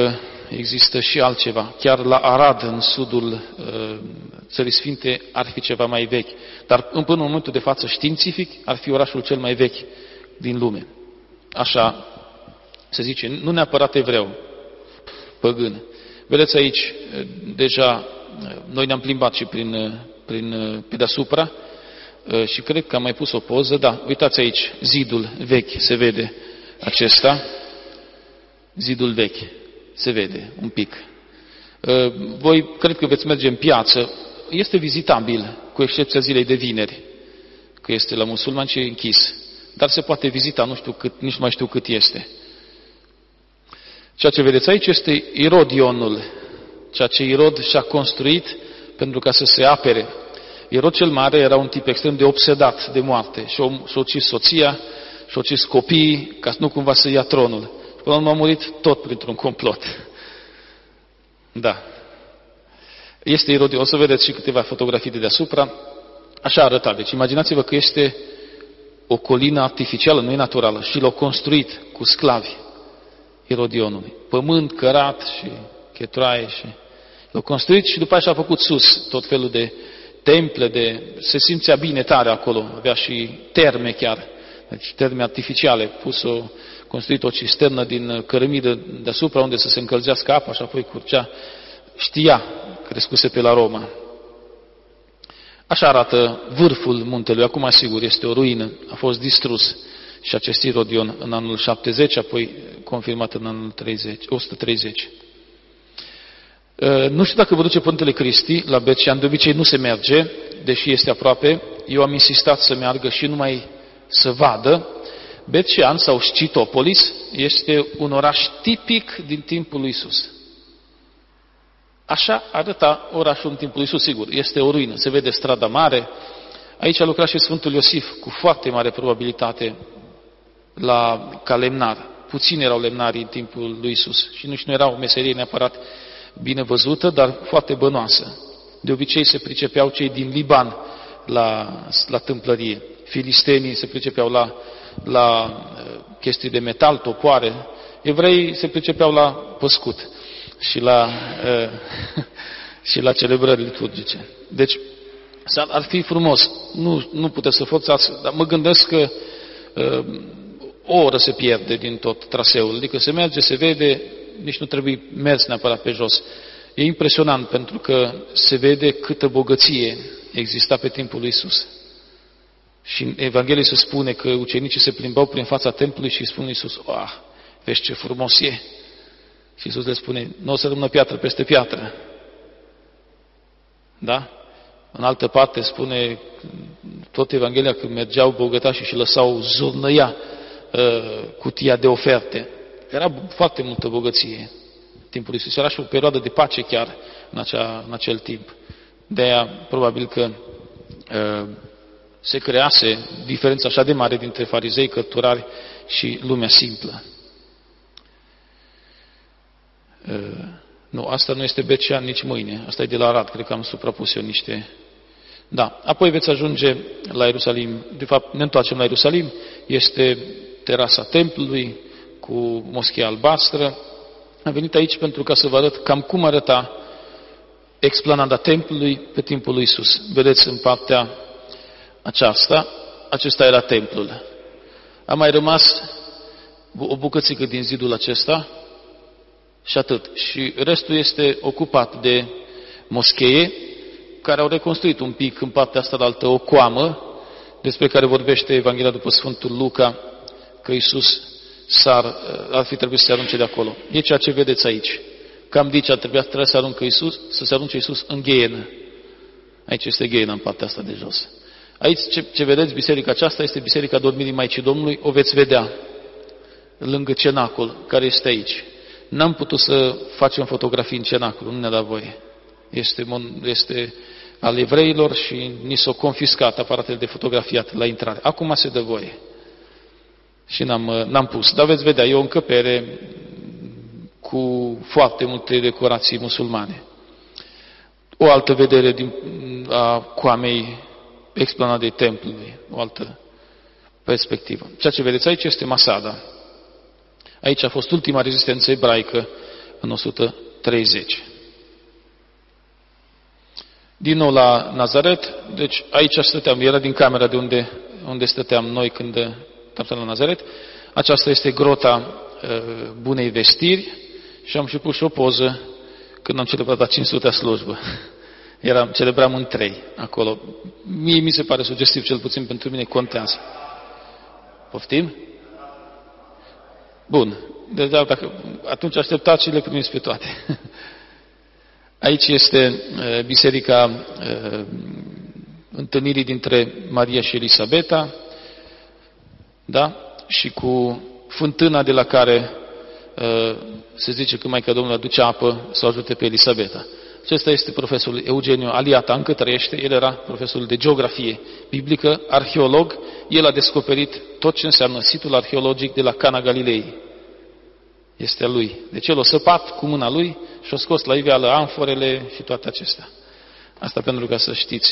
există și altceva. Chiar la Arad, în sudul uh, Țării Sfinte, ar fi ceva mai vechi. Dar până în momentul de față, științific, ar fi orașul cel mai vechi din lume. Așa se zice, nu neapărat evreu, păgân. Vedeți aici, deja, noi ne-am plimbat și prin, prin, pe deasupra și cred că am mai pus o poză. Da, uitați aici, zidul vechi, se vede acesta. Zidul vechi, se vede un pic. Voi cred că veți merge în piață. Este vizitabil, cu excepția zilei de vineri, că este la musulmani și e închis. Dar se poate vizita, nu știu cât, nici nu mai știu cât este. Ceea ce vedeți aici este Irodionul, ceea ce Irod și-a construit pentru ca să se apere. Irod cel Mare era un tip extrem de obsedat de moarte și-a ucis soția, și-a ucis copiii, ca nu cumva să ia tronul. Și până la urmă a murit tot printr-un complot. Da. Este Irodion. O să vedeți și câteva fotografii de deasupra. Așa arăta. Deci imaginați-vă că este o colină artificială, nu e naturală, și l-au construit cu sclavi Irodionului. Pământ cărat și chetroaie și l-au construit și după aceea a făcut sus tot felul de temple, de... se simțea bine tare acolo, avea și terme chiar, deci terme artificiale, pus o, construit o cisternă din cărămidă deasupra unde să se încălzească apa și apoi curgea, știa, crescuse pe la Roma. Așa arată vârful muntelui, acum sigur este o ruină, a fost distrus și acest Irodion în anul șaptezeci, apoi confirmat în anul treizeci, o sută treizeci. Nu știu dacă vă duce Părintele Cristi la Bercean, de obicei nu se merge, deși este aproape. Eu am insistat să meargă și numai să vadă. Bercean sau Scitopolis este un oraș tipic din timpul lui Iisus. Așa arăta orașul în timpul lui Iisus, sigur. Este o ruină, se vede strada mare. Aici a lucrat și Sfântul Iosif, cu foarte mare probabilitate, la, ca lemnar. Puțini erau lemnari în timpul lui Iisus și nici nu era o meserie neapărat bine văzută, dar foarte bănoasă. De obicei se pricepeau cei din Liban la, la tâmplărie. Filistenii se pricepeau la, la chestii de metal, topoare. Evreii se pricepeau la păscut și la, și la celebrări liturgice. Deci ar fi frumos. Nu, nu puteți să forțați, dar mă gândesc că o oră se pierde din tot traseul. Adică se merge, se vede, nici nu trebuie mers neapărat pe jos. E impresionant pentru că se vede câtă bogăție exista pe timpul lui Iisus. Și în Evanghelie se spune că ucenicii se plimbau prin fața templului și îi spune Iisus, "Ah, vezi ce frumos e." Și Iisus le spune, "Nu o să rămână piatră peste piatră." Da? În altă parte spune tot Evanghelia că mergeau bogătașii și lăsau zurnăia uh, cutia de oferte. Era foarte multă bogăție în timpul lui Iisus. Era și o perioadă de pace chiar în, acea, în acel timp. De-aia probabil că uh, se crease diferența așa de mare dintre farizei, cărturari și lumea simplă. Uh, nu, asta nu este Bercean nici mâine. Asta e de la Arad. Cred că am suprapus eu niște... Da. Apoi veți ajunge la Ierusalim. De fapt, ne întoarcem la Ierusalim. Este terasa templului cu moschea albastră. Am venit aici pentru ca să vă arăt cam cum arăta explanada templului pe timpul lui Iisus. Vedeți în partea aceasta, acesta era templul. A mai rămas o bucățică din zidul acesta și atât. Și restul este ocupat de moschee, care au reconstruit un pic în partea asta de altă o coamă, despre care vorbește Evanghelia după Sfântul Luca, că Iisus s-ar, ar fi trebuit să se arunce de acolo. E ceea ce vedeți aici. Cam de aici ar trebui, trebui să, aruncă Iisus, să se arunce Iisus în ghienă. Aici este ghienă în partea asta de jos. Aici ce, ce vedeți, biserica aceasta este Biserica Dormirii Maicii Domnului, o veți vedea lângă cenacul care este aici. N-am putut să facem fotografii în cenacul, nu ne-a dat voie. Este, este al evreilor și ni s-au confiscat aparatele de fotografiat la intrare. Acum se dă voie. Și n-am, n-am pus. Dar veți vedea, e o încăpere cu foarte multe decorații musulmane. O altă vedere din, a coamei explanadei templului, o altă perspectivă. Ceea ce vedeți aici este Masada. Aici a fost ultima rezistență ebraică în o sută treizeci. Din nou la Nazaret, deci aici stăteam, era din camera de unde, unde stăteam noi când stăteam la Nazaret. Aceasta este grota uh, Bunei Vestiri și am și pus și o poză când am celebrat a cinci sutea slujbă. Eram, celebram în trei acolo. Mie mi se pare sugestiv, cel puțin pentru mine contează. Poftim? Bun. Deci, dacă, atunci așteptați și le primiți pe toate. Aici este uh, biserica uh, întâlnirii dintre Maria și Elisabeta, da? Și cu fântâna de la care uh, se zice că Maica Domnului aduce apă să o ajute pe Elisabeta. Acesta este profesorul Eugeniu Aliata, încă trăiește, el era profesorul de geografie biblică, arheolog, el a descoperit tot ce înseamnă situl arheologic de la Cana Galilei. Este a lui. Deci el a săpat cu mâna lui și a scos la iveală amforele și toate acestea. Asta pentru ca să știți.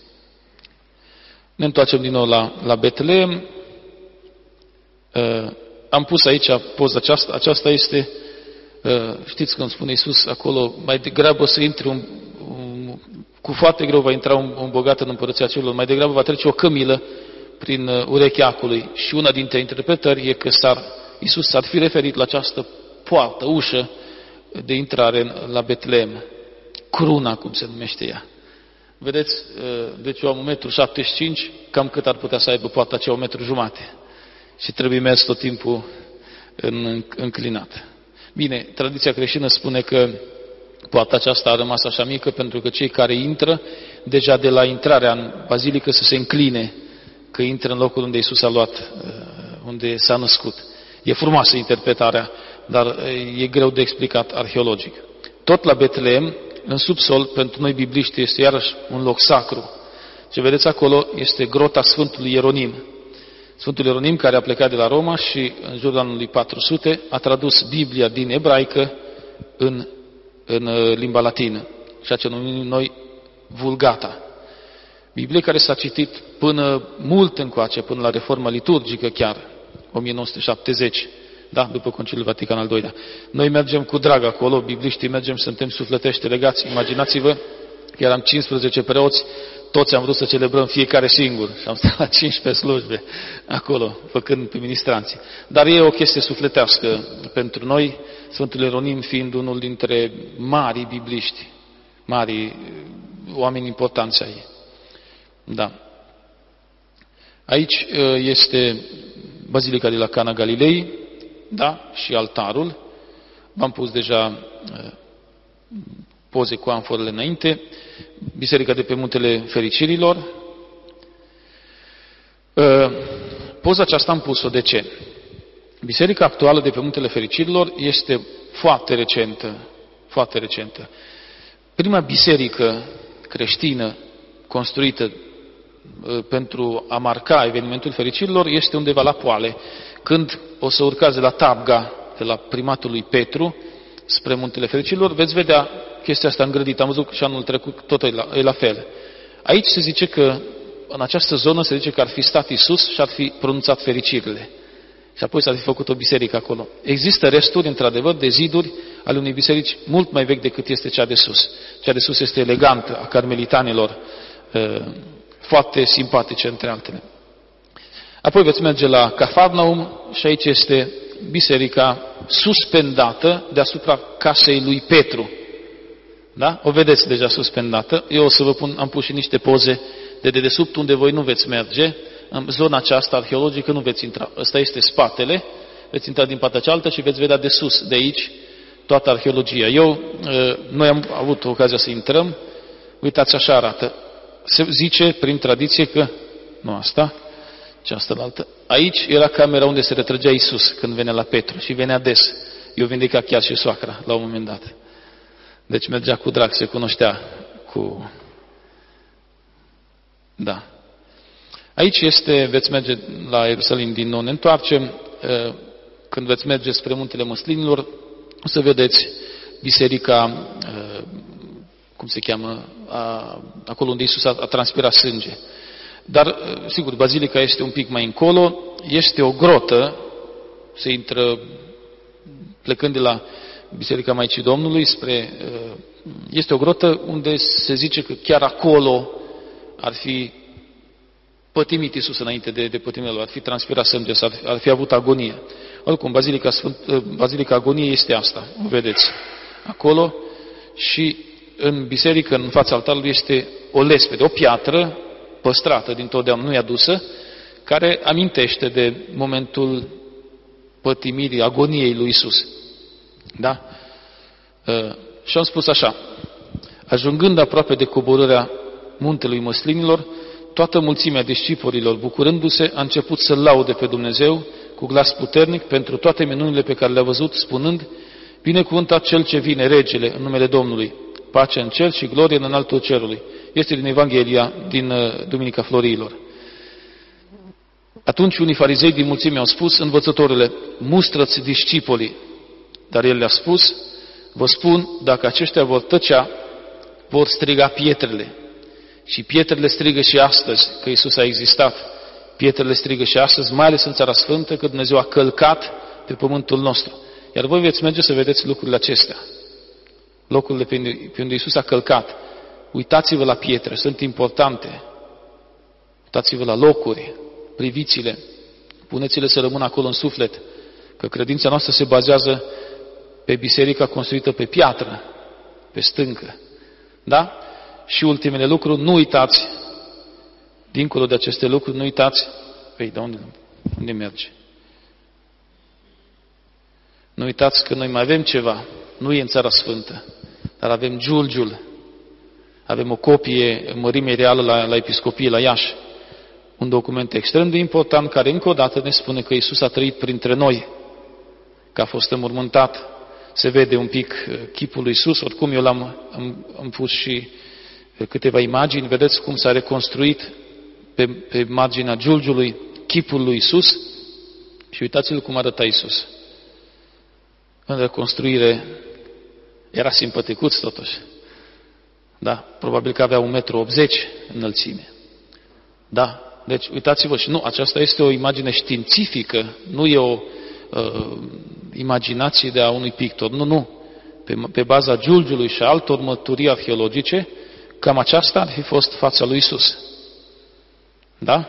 Ne întoarcem din nou la, la Betleem. Uh, am pus aici poza aceasta. Aceasta este, uh, știți când spune Iisus acolo, mai degrabă să intre un, un cu foarte greu va intra un, un bogat în împărăția celor, mai degrabă va trece o cămilă prin uh, urechea acului. Și una dintre interpretări e că s-ar Iisus s-ar fi referit la această poartă, ușă de intrare la Betleem. Cruna, cum se numește ea. Vedeți, deci eu am un metru șaptezeci și cinci, cam cât ar putea să aibă poarta aceea, un metru jumate. Și trebuie mers tot timpul în, înclinat. Bine, tradiția creștină spune că poarta aceasta a rămas așa mică pentru că cei care intră, deja de la intrarea în bazilică să se încline, că intră în locul unde Iisus a luat, unde s-a născut. E frumoasă interpretarea, dar e greu de explicat arheologic. Tot la Betleem, în subsol, pentru noi bibliști, este iarăși un loc sacru. Ce vedeți acolo este grota Sfântului Ieronim. Sfântul Ieronim, care a plecat de la Roma și în jurul anului patru sute a tradus Biblia din ebraică în, în limba latină, ceea ce numim noi Vulgata. Biblie care s-a citit până mult încoace, până la reforma liturgică chiar, o mie nouă sute șaptezeci, da, după Conciliul Vatican al doilea. Noi mergem cu drag acolo, bibliștii mergem, suntem sufletește legați. Imaginați-vă că eram cincisprezece preoți, toți am vrut să celebrăm fiecare singur și am stat la cincisprezece slujbe acolo, făcând pe ministranții. Dar e o chestie sufletească pentru noi, Sfântul Ieronim fiind unul dintre mari bibliști, mari oameni importanți ai. Da. Aici este Bazilica de la Cana Galilei, da, și altarul. V-am pus deja poze cu amforele înainte. Biserica de pe Muntele Fericirilor. Poza aceasta am pus-o. De ce? Biserica actuală de pe Muntele Fericirilor este foarte recentă. Foarte recentă. Prima biserică creștină construită pentru a marca evenimentul fericirilor este undeva la Poale. Când o să urcați de la Tabga, de la primatul lui Petru, spre Muntele Fericirilor, veți vedea chestia asta îngrădită. Am văzut și anul trecut, tot e la, e la fel. Aici se zice că, în această zonă, se zice că ar fi stat Iisus și ar fi pronunțat fericirile. Și apoi s-ar fi făcut o biserică acolo. Există resturi, într-adevăr, de ziduri ale unei biserici mult mai vechi decât este cea de sus. Cea de sus este elegantă, a carmelitanilor, foarte simpatice, între altele. Apoi veți merge la Cafarnaum și aici este biserica suspendată deasupra casei lui Petru. Da? O vedeți deja suspendată. Eu o să vă pun, am pus și niște poze de dedesubt unde voi nu veți merge. În zona aceasta arheologică nu veți intra. Ăsta este spatele. Veți intra din partea cealaltă și veți vedea de sus, de aici, toată arheologia. Eu, noi am avut ocazia să intrăm. Uitați, așa arată. Se zice prin tradiție că, nu asta, cealaltă altă, aici era camera unde se retrăgea Iisus când venea la Petru și venea des. Eu vindeca chiar și soacra la un moment dat. Deci mergea cu drag, se cunoștea cu... Da. Aici este, veți merge la Ierusalim din nou, ne întoarcem. Când veți merge spre Muntele Măslinilor, o să vedeți biserica, cum se cheamă, a, acolo unde Iisus a, a transpirat sânge. Dar, sigur, bazilica este un pic mai încolo, este o grotă, se intră, plecând de la Biserica Maicii Domnului, spre, este o grotă unde se zice că chiar acolo ar fi pătimit Iisus înainte de, de pătimile lui, ar fi transpirat sânge, ar fi, ar fi avut agonie. Oricum, Bazilica, Sfânt, Bazilica Agoniei este asta, o vedeți acolo. Și în biserică, în fața altarului, este o lespede, o piatră păstrată dintotdeauna, nu e adusă, care amintește de momentul pătimirii, agoniei lui Iisus. Da? Și am spus așa, ajungând aproape de coborârea muntelui Măslinilor, toată mulțimea discipolilor, bucurându-se, a început să laude pe Dumnezeu cu glas puternic pentru toate minunile pe care le-a văzut, spunând: binecuvântat cel ce vine, regele, în numele Domnului, pace în cer și glorie în înaltul cerului. Este din Evanghelia din Duminica Florilor. Atunci unii farizei din mulțime au spus: învățătorule, mustră-ți discipolii. Dar el le-a spus: vă spun, dacă aceștia vor tăcea, vor striga pietrele. Și pietrele strigă și astăzi că Iisus a existat. Pietrele strigă și astăzi, mai ales în Țara Sfântă, că Dumnezeu a călcat pe pământul nostru. Iar voi veți merge să vedeți lucrurile acestea. Locurile pe unde Iisus a călcat. Uitați-vă la pietre, sunt importante. Uitați-vă la locuri, priviți-le, puneți-le să rămână acolo în suflet, că credința noastră se bazează pe biserica construită pe piatră, pe stâncă. Da? Și ultimele lucruri, nu uitați, dincolo de aceste lucruri, nu uitați, păi, de unde, unde merge? Nu uitați că noi mai avem ceva, nu e în Țara Sfântă, dar avem Giulgiul, avem o copie mărimii reală la, la Episcopie, la Iași, un document extrem de important care încă o dată ne spune că Iisus a trăit printre noi, că a fost înmormântat. Se vede un pic chipul lui Iisus, oricum eu l-am am, am pus și câteva imagini, vedeți cum s-a reconstruit pe, pe marginea giulgiului chipul lui Iisus și uitați-vă cum arăta Iisus. În reconstruire era simpaticuț totuși. Da, probabil că avea un metru optzeci înălțime. Da, deci uitați-vă și nu, aceasta este o imagine științifică, nu e o uh, imaginație de a unui pictor, nu, nu. Pe, pe baza giulgiului și altor mărturii arheologice, cam aceasta ar fi fost fața lui Iisus. Da?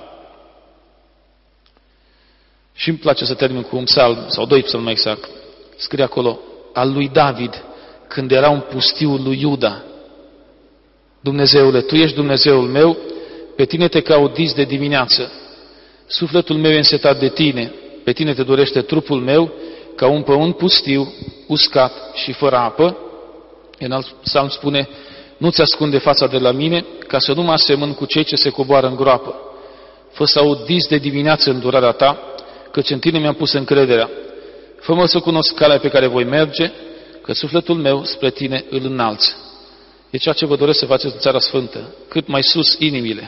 Și îmi place să termin cu un psalm, sau doi psalmi mai exact. Scrie acolo, al lui David, când era un pustiu lui Iuda. Dumnezeule, Tu ești Dumnezeul meu, pe Tine te caut dis de dimineață. Sufletul meu e însetat de Tine, pe Tine te dorește trupul meu, ca un pământ pustiu, uscat și fără apă. În alt psalm spune, nu-ți ascunde fața de la mine, ca să nu mă asemăn cu cei ce se coboară în groapă. Fă să aud dis de dimineață îndurarea Ta, căci în Tine mi-am pus încrederea. Fă-mă să cunosc calea pe care voi merge, că sufletul meu spre Tine îl înalți. E ceea ce vă doresc să faceți în Țara Sfântă. Cât mai sus inimile,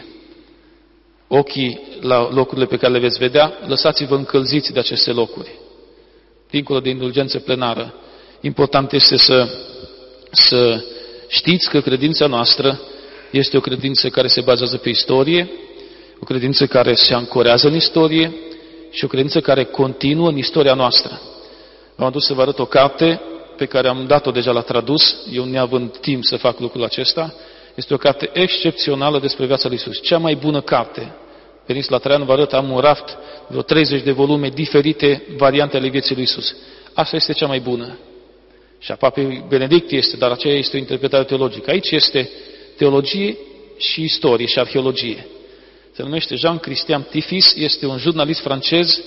ochii la locurile pe care le veți vedea, lăsați-vă încălziți de aceste locuri. Dincolo de indulgență plenară, important este să, să știți că credința noastră este o credință care se bazează pe istorie, o credință care se ancorează în istorie și o credință care continuă în istoria noastră. V-am adus să vă arăt o carte pe care am dat-o deja la tradus, eu neavând timp să fac lucrul acesta. Este o carte excepțională despre viața lui Iisus. Cea mai bună carte. Veniți la Traian, vă arăt, am un raft, vreo treizeci de volume diferite, variante ale vieții lui Iisus. Asta este cea mai bună. Și a Papei Benedict este, dar aceea este o interpretare teologică. Aici este teologie și istorie și arheologie. Se numește Jean-Christian Tifis, este un jurnalist francez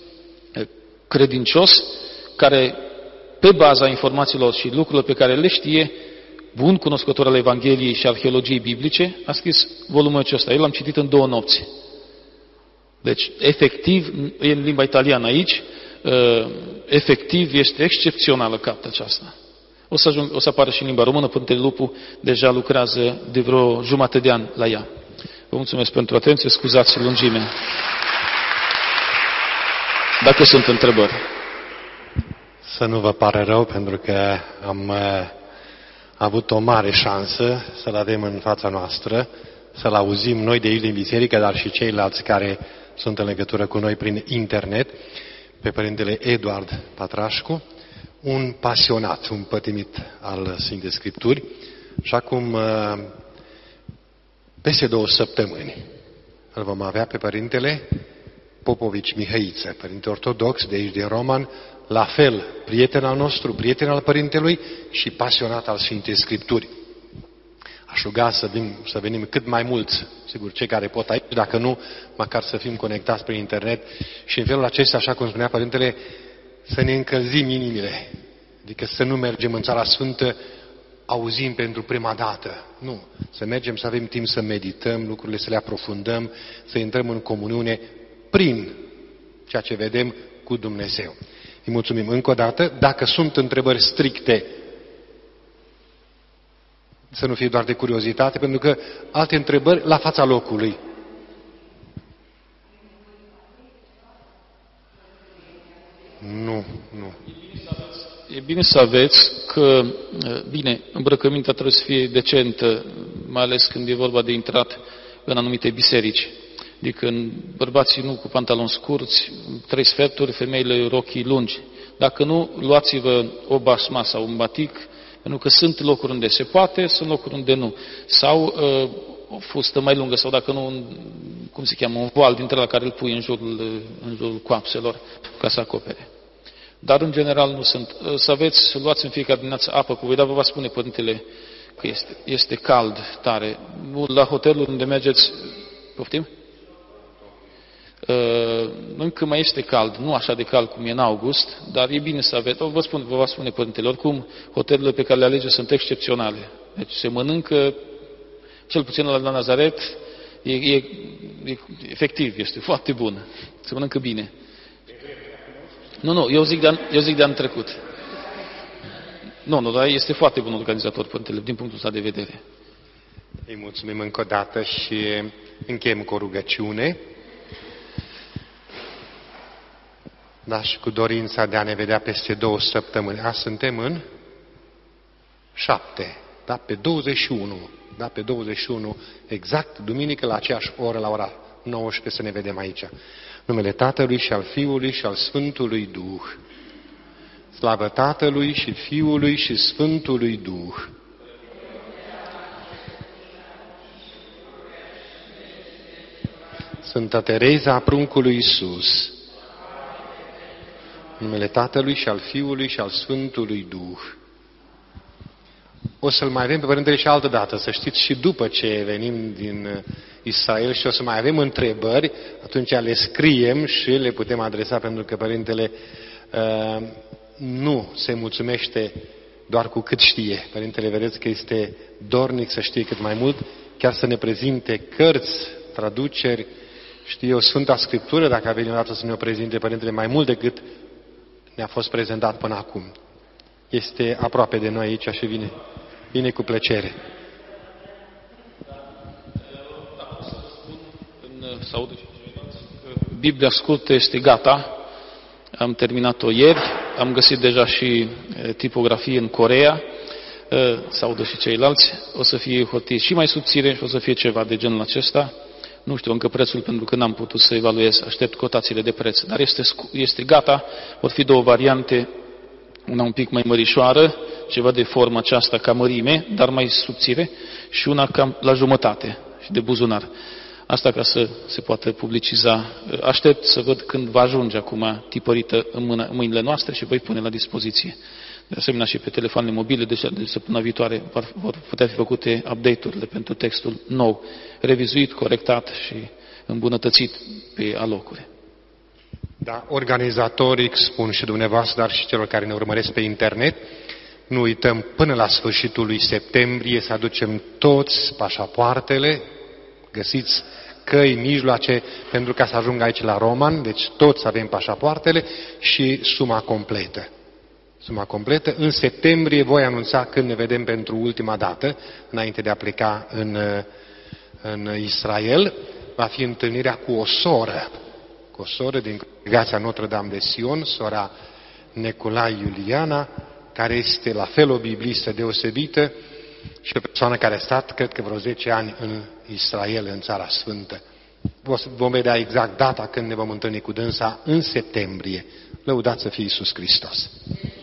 credincios, care pe baza informațiilor și lucrurilor pe care le știe, bun cunoscător al Evangheliei și arheologiei biblice, a scris volumul acesta. Eu l-am citit în două nopți. Deci, efectiv, e în limba italiană aici, efectiv este excepțională cartea aceasta. O să, ajung, o să apară și în limba română, Părintele Lupu deja lucrează de vreo jumătate de ani la ea. Vă mulțumesc pentru atenție, scuzați lungimea. Dacă sunt întrebări. Să nu vă pare rău, pentru că am uh, avut o mare șansă să-l avem în fața noastră, să-l auzim noi de aici din biserică, dar și ceilalți care sunt în legătură cu noi prin internet, pe Părintele Eduard Patrașcu, un pasionat, un pătimit al Sfintei Scripturi și acum peste două săptămâni îl vom avea pe Părintele Popovici Mihăiță, Părinte Ortodox de aici de Roman, la fel, prieten al nostru, prieten al Părintelui și pasionat al Sfintei Scripturi. Aș ruga să, vin, să venim cât mai mulți, sigur, cei care pot aici, dacă nu, măcar să fim conectați prin internet și în felul acesta, așa cum spunea Părintele, să ne încălzim inimile. Adică să nu mergem în Țara Sfântă, auzim pentru prima dată. Nu. Să mergem, să avem timp să medităm lucrurile, să le aprofundăm, să intrăm în comuniune prin ceea ce vedem cu Dumnezeu. Îi mulțumim încă o dată. Dacă sunt întrebări stricte, să nu fie doar de curiozitate, pentru că alte întrebări la fața locului. Nu, nu. E bine să aveți că, bine, îmbrăcămintea trebuie să fie decentă, mai ales când e vorba de intrat în anumite biserici. Adică bărbații nu cu pantaloni scurți, trei sferturi, femeile rochii lungi. Dacă nu, luați-vă o basma sau un batic, pentru că sunt locuri unde se poate, sunt locuri unde nu. Sau uh, o fustă mai lungă, sau dacă nu, un, cum se cheamă, un voal dintre la care îl pui în jurul, în jurul coapselor, ca să acopere. Dar, în general, nu sunt. Să aveți, să luați în fiecare dimineață apă cu voi, dar vă va spune Părintele că este, este cald tare. La hotelul unde mergeți, poftim? Uh, încă mai este cald, nu așa de cald cum e în august, dar e bine să aveți, vă, spun, vă va spune Părintele, oricum hotelurile pe care le alege sunt excepționale. Deci se mănâncă, cel puțin la Nazaret, e, e, e, efectiv, este foarte bună. Se mănâncă bine. Nu, nu, eu zic de an, eu zic de anul trecut. Nu, nu, dar este foarte bun organizator, Părintele, din punctul ăsta de vedere. Îi mulțumim încă o dată și încheiem cu o rugăciune. Da, și cu dorința de a ne vedea peste două săptămâni. Azi suntem în șapte, da, pe douăzeci și unu, da, pe douăzeci și unu, exact, duminică la aceeași oră, la ora nouăsprezece, să ne vedem aici. Numele Tatălui și al Fiului și al Sfântului Duh. Slavă Tatălui și Fiului și Sfântului Duh. Sfânta Tereza a pruncului Iisus. Numele Tatălui și al Fiului și al Sfântului Duh. O să-L mai avem pe Părintele și altă dată, să știți, și după ce venim din Israel și o să mai avem întrebări, atunci le scriem și le putem adresa, pentru că Părintele uh, nu se mulțumește doar cu cât știe. Părintele, vedeți că este dornic să știe cât mai mult, chiar să ne prezinte cărți, traduceri, știu eu, Sfânta Scriptură, dacă a venit odată să ne o prezinte Părintele mai mult decât ne-a fost prezentat până acum. Este aproape de noi aici și vine, vine cu plăcere. Biblia scurtă este gata. Am terminat-o ieri. Am găsit deja și tipografie în Coreea. S-audă și ceilalți. O să fie hârtie și mai subțire și o să fie ceva de genul acesta. Nu știu încă prețul, pentru că n-am putut să evaluez. Aștept cotațiile de preț. Dar este, este gata. Vor fi două variante. Una un pic mai mărișoară, ceva de formă aceasta ca mărime, dar mai subțire, și una cam la jumătate și de buzunar. Asta ca să se poată publiciza. Aștept să văd când va ajunge acum tipărită în, mână, în mâinile noastre și voi pune la dispoziție. De asemenea și pe telefoanele mobile, deci de săptămâna viitoare vor putea fi făcute update-urile pentru textul nou, revizuit, corectat și îmbunătățit pe alocuri. Da, organizatorii spun și dumneavoastră, dar și celor care ne urmăresc pe internet, nu uităm până la sfârșitul lui septembrie să aducem toți pașapoartele, găsiți căi, mijloace pentru ca să ajungă aici la Roman, deci toți avem pașapoartele și suma completă. Suma completă. În septembrie voi anunța când ne vedem pentru ultima dată, înainte de a pleca în, în Israel. Va fi întâlnirea cu o soră, cu o soră din congregația Notre-Dame de Sion, sora Neculai Iuliana, care este la fel o biblistă deosebită și o persoană care a stat, cred că vreo zece ani în Israel, în Țara Sfântă. Vom vedea exact data când ne vom întâlni cu dânsa în septembrie. Lăudați să fie Iisus Hristos!